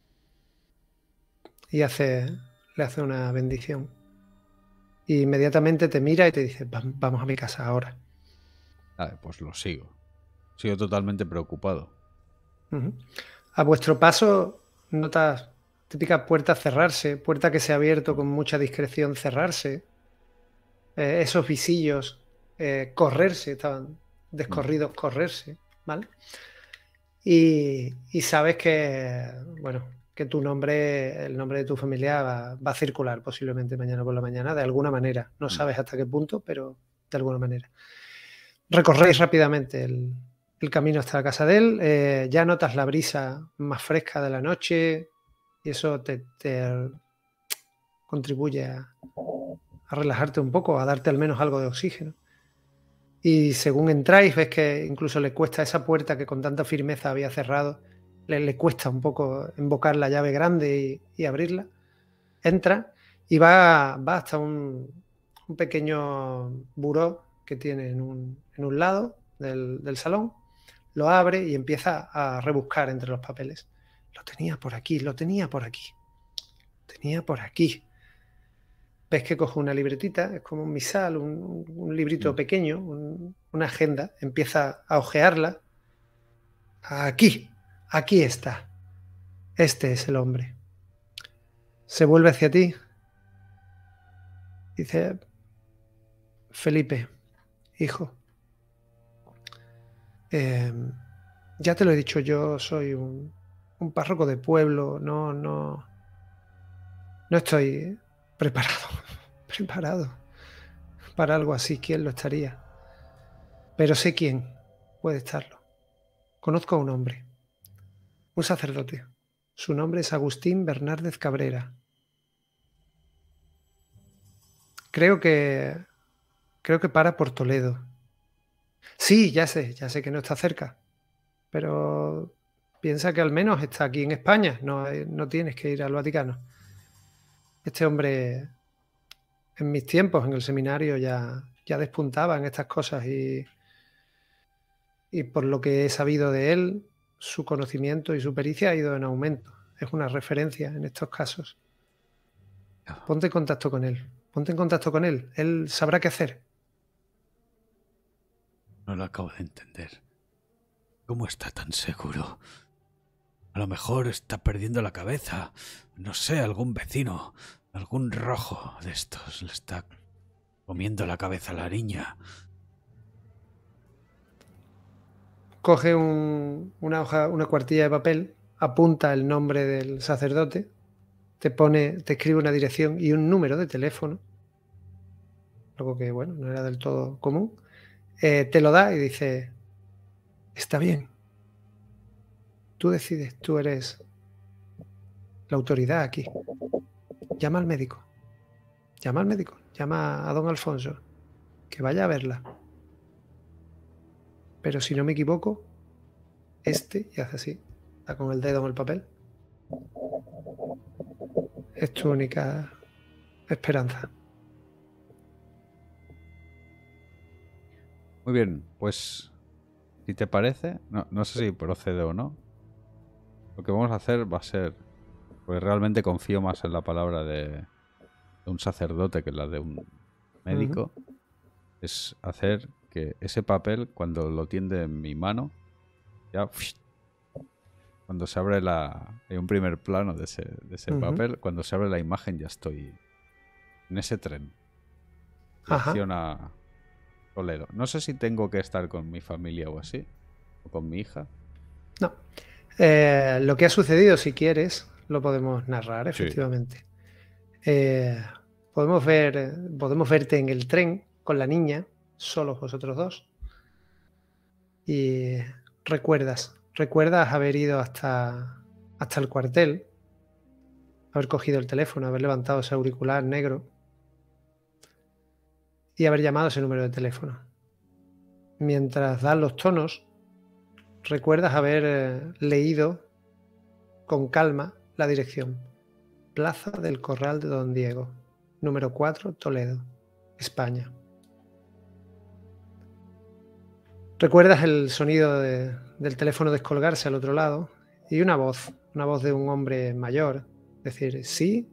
B: Y hace, le hace una bendición. Y inmediatamente te mira y te dice, "Va- vamos a mi casa ahora".
A: Vale, pues lo sigo. Sigo totalmente preocupado.
B: Ujú. A vuestro paso notas típica puerta cerrarse, puerta que se ha abierto con mucha discreción cerrarse, eh, esos visillos eh, correrse, estaban descorridos correrse, ¿vale? Y, y sabes que, bueno, que tu nombre, el nombre de tu familia va, va a circular posiblemente mañana por la mañana, de alguna manera. No sabes hasta qué punto, pero de alguna manera. Recorréis rápidamente el, el camino hasta la casa de él, eh, ya notas la brisa más fresca de la noche y eso te, te contribuye a, a relajarte un poco, a darte al menos algo de oxígeno. Y según entráis, ves que incluso le cuesta esa puerta que con tanta firmeza había cerrado, le, le cuesta un poco invocar la llave grande y, y abrirla. Entra y va, va hasta un, un pequeño buró que tiene en un, en un lado del, del salón. lo abre y empieza a rebuscar entre los papeles. Lo tenía por aquí, lo tenía por aquí, lo tenía por aquí. Ves que coge una libretita, es como un misal, un, un librito
A: Mm.
B: pequeño, un, una agenda, empieza a hojearla. Aquí, aquí está. Este es el hombre. Se vuelve hacia ti. Dice, Felipe, hijo, eh, ya te lo he dicho, yo soy un, un párroco de pueblo, no, no, no estoy preparado, preparado para algo así. ¿Quién lo estaría? Pero sé quién puede estarlo. Conozco a un hombre, un sacerdote. Su nombre es Agustín Bernárdez Cabrera. Creo que, creo que para por Toledo. Sí, ya sé, ya sé que no está cerca, pero piensa que al menos está aquí en España, no, no tienes que ir al Vaticano. Este hombre, en mis tiempos en el seminario, ya, ya despuntaba en estas cosas y, y por lo que he sabido de él, su conocimiento y su pericia ha ido en aumento. Es una referencia en estos casos. Ponte en contacto con él, ponte en contacto con él, él sabrá qué hacer.
A: No lo acabo de entender. ¿Cómo está tan seguro? A lo mejor está perdiendo la cabeza. No sé, algún vecino, algún rojo de estos le está comiendo la cabeza a la niña.
B: Coge un, una hoja, una cuartilla de papel, apunta el nombre del sacerdote, te pone, te escribe una dirección y un número de teléfono, algo que bueno, no era del todo común, eh, te lo da y dice, está bien, tú decides, tú eres la autoridad aquí, llama al médico, llama al médico, llama a don Alfonso, que vaya a verla. Pero si no me equivoco, este, y hace así, da con el dedo en el papel, es tu única esperanza.
A: Muy bien, pues si te parece, no, no sé si procede o no. Lo que vamos a hacer va a ser, pues realmente confío más en la palabra de, de un sacerdote que en la de un médico, uh-huh. Es hacer que ese papel, cuando lo tiende en mi mano, ya cuando se abre la, hay un primer plano de ese, de ese uh-huh. papel, cuando se abre la imagen ya estoy en ese tren. Dirección a Toledo. No sé si tengo que estar con mi familia o así, o con mi hija.
B: No. Eh, lo que ha sucedido, si quieres, lo podemos narrar, efectivamente. Sí. Eh, podemos ver, podemos verte en el tren con la niña, solos vosotros dos. Y recuerdas, recuerdas haber ido hasta, hasta el cuartel, haber cogido el teléfono, haber levantado ese auricular negro y haber llamado ese número de teléfono. Mientras das los tonos, recuerdas haber eh, leído con calma la dirección. Plaza del Corral de Don Diego, número cuatro, Toledo, España. Recuerdas el sonido de, del teléfono descolgarse al otro lado y una voz, una voz de un hombre mayor, decir, sí.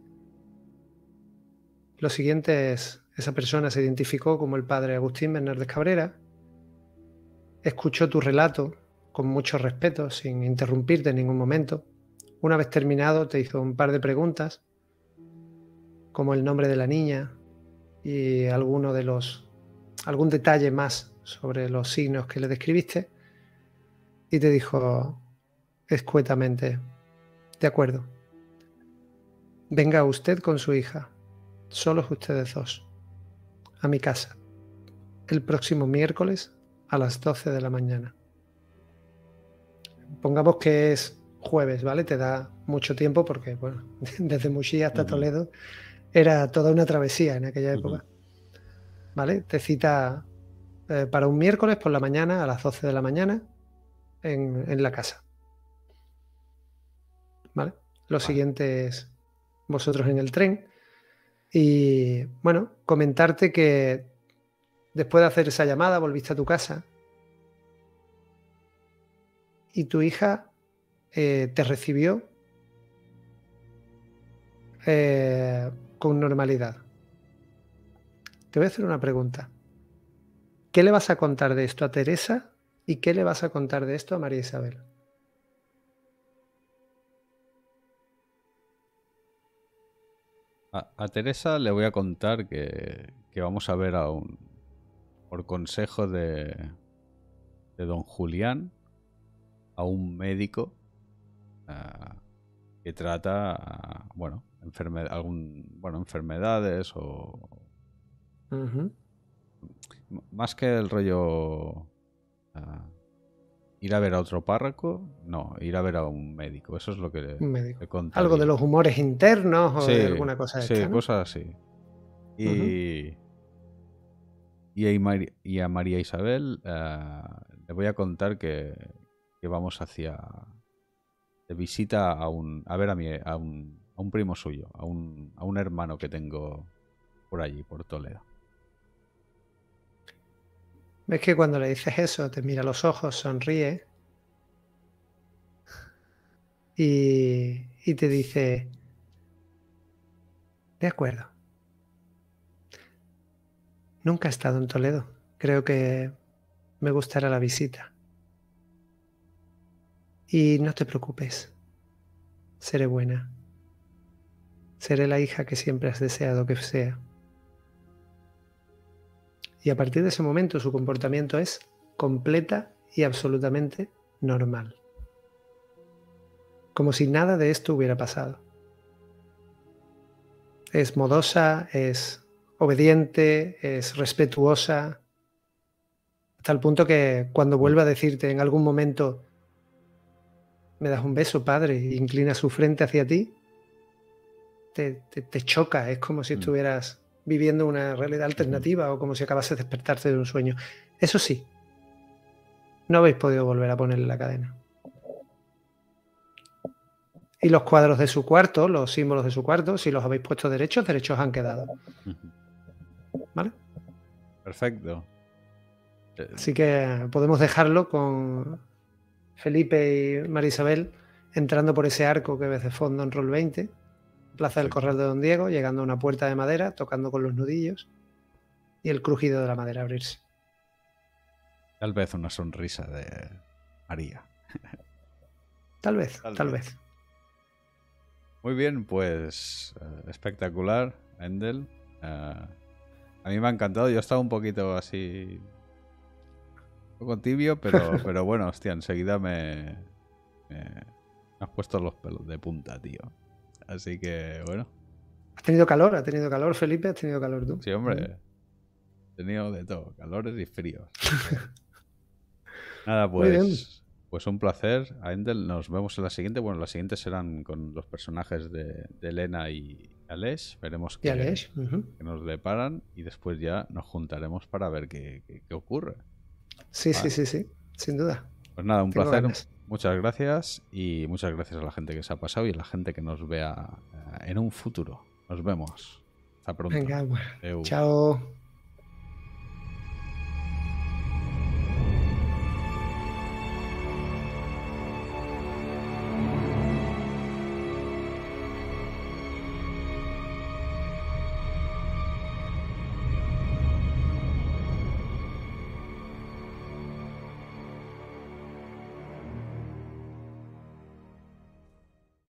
B: Lo siguiente es, esa persona se identificó como el padre Agustín Bernárdez Cabrera, escuchó tu relato con mucho respeto, sin interrumpirte en ningún momento. Una vez terminado, te hizo un par de preguntas, como el nombre de la niña y alguno de los, algún detalle más sobre los signos que le describiste, y te dijo escuetamente, de acuerdo, venga usted con su hija, solos ustedes dos, a mi casa, el próximo miércoles a las doce de la mañana. Pongamos que es jueves, ¿vale? Te da mucho tiempo porque, bueno, desde Muxí hasta uh-huh. Toledo era toda una travesía en aquella época. Uh-huh. ¿Vale? Te cita eh, para un miércoles por la mañana a las doce de la mañana en, en la casa. ¿Vale? Lo vale. Siguiente es vosotros en el tren y, bueno, comentarte que después de hacer esa llamada volviste a tu casa y tu hija eh, te recibió eh, con normalidad. Te voy a hacer una pregunta. ¿Qué le vas a contar de esto a Teresa y qué le vas a contar de esto a María Isabel?
A: A, a Teresa le voy a contar que, que vamos a ver a un, por consejo de, de don Julián, a un médico uh, que trata, uh, bueno, enferme, algún, bueno, enfermedades o...
B: Uh-huh.
A: Más que el rollo... Uh, ir a ver a otro párroco, no, ir a ver a un médico. Eso es lo que le,
B: Un médico.
A: le contaría.
B: Algo de los humores internos o
A: sí,
B: de alguna cosa
A: sí,
B: esta, ¿no?
A: cosas así. Y, uh-huh. y, a, Mar y a María Isabel uh, le voy a contar que, que vamos hacia... de visita a un... a ver a, mi, a, un, a un primo suyo, a un, a un hermano que tengo por allí, por Toledo.
B: ¿Ves que cuando le dices eso, te mira a los ojos, sonríe y, y te dice, de acuerdo, nunca he estado en Toledo, creo que me gustará la visita. Y no te preocupes, seré buena, seré la hija que siempre has deseado que sea. Y a partir de ese momento su comportamiento es completa y absolutamente normal. Como si nada de esto hubiera pasado. Es modosa, es obediente, es respetuosa, hasta el punto que cuando vuelve a decirte en algún momento, me das un beso, padre, e inclina su frente hacia ti, te, te, te choca, es como si estuvieras viviendo una realidad alternativa o como si acabases de despertarte de un sueño. Eso sí, no habéis podido volver a ponerle la cadena. Y los cuadros de su cuarto, los símbolos de su cuarto, si los habéis puesto derechos, derechos han quedado. ¿Vale?
A: Perfecto.
B: Así que podemos dejarlo con Felipe y María Isabel entrando por ese arco que ves de fondo en Roll veinte, Plaza del Corral de Don Diego, llegando a una puerta de madera, tocando con los nudillos y el crujido de la madera abrirse.
A: Tal vez una sonrisa de María.
B: Tal vez,
A: tal,
B: tal
A: vez.
B: vez.
A: Muy bien, pues uh, espectacular, Endel. Uh, a mí me ha encantado. Yo estaba un poquito así... un poco tibio, pero, pero bueno, hostia, enseguida me, me, me has puesto los pelos de punta, tío. Así que, bueno.
B: ¿Has tenido calor? ¿Has tenido calor, Felipe? ¿Has tenido calor tú?
A: Sí, hombre. He tenido de todo, calores y fríos. Nada, pues, pues un placer, Endel. Nos vemos en la siguiente. Bueno, las siguientes serán con los personajes de, de Elena y Aleix. Veremos qué,
B: Aleix. Uh-huh.
A: qué nos deparan y después ya nos juntaremos para ver qué, qué, qué ocurre.
B: Sí, vale. sí, sí, sí, sin duda.
A: Pues nada, un
B: Tengo
A: placer. Ganas.
B: Muchas
A: gracias y muchas gracias a la gente que se ha pasado y a la gente que nos vea en un futuro. Nos vemos. Hasta pronto.
B: Venga, bueno. Chao.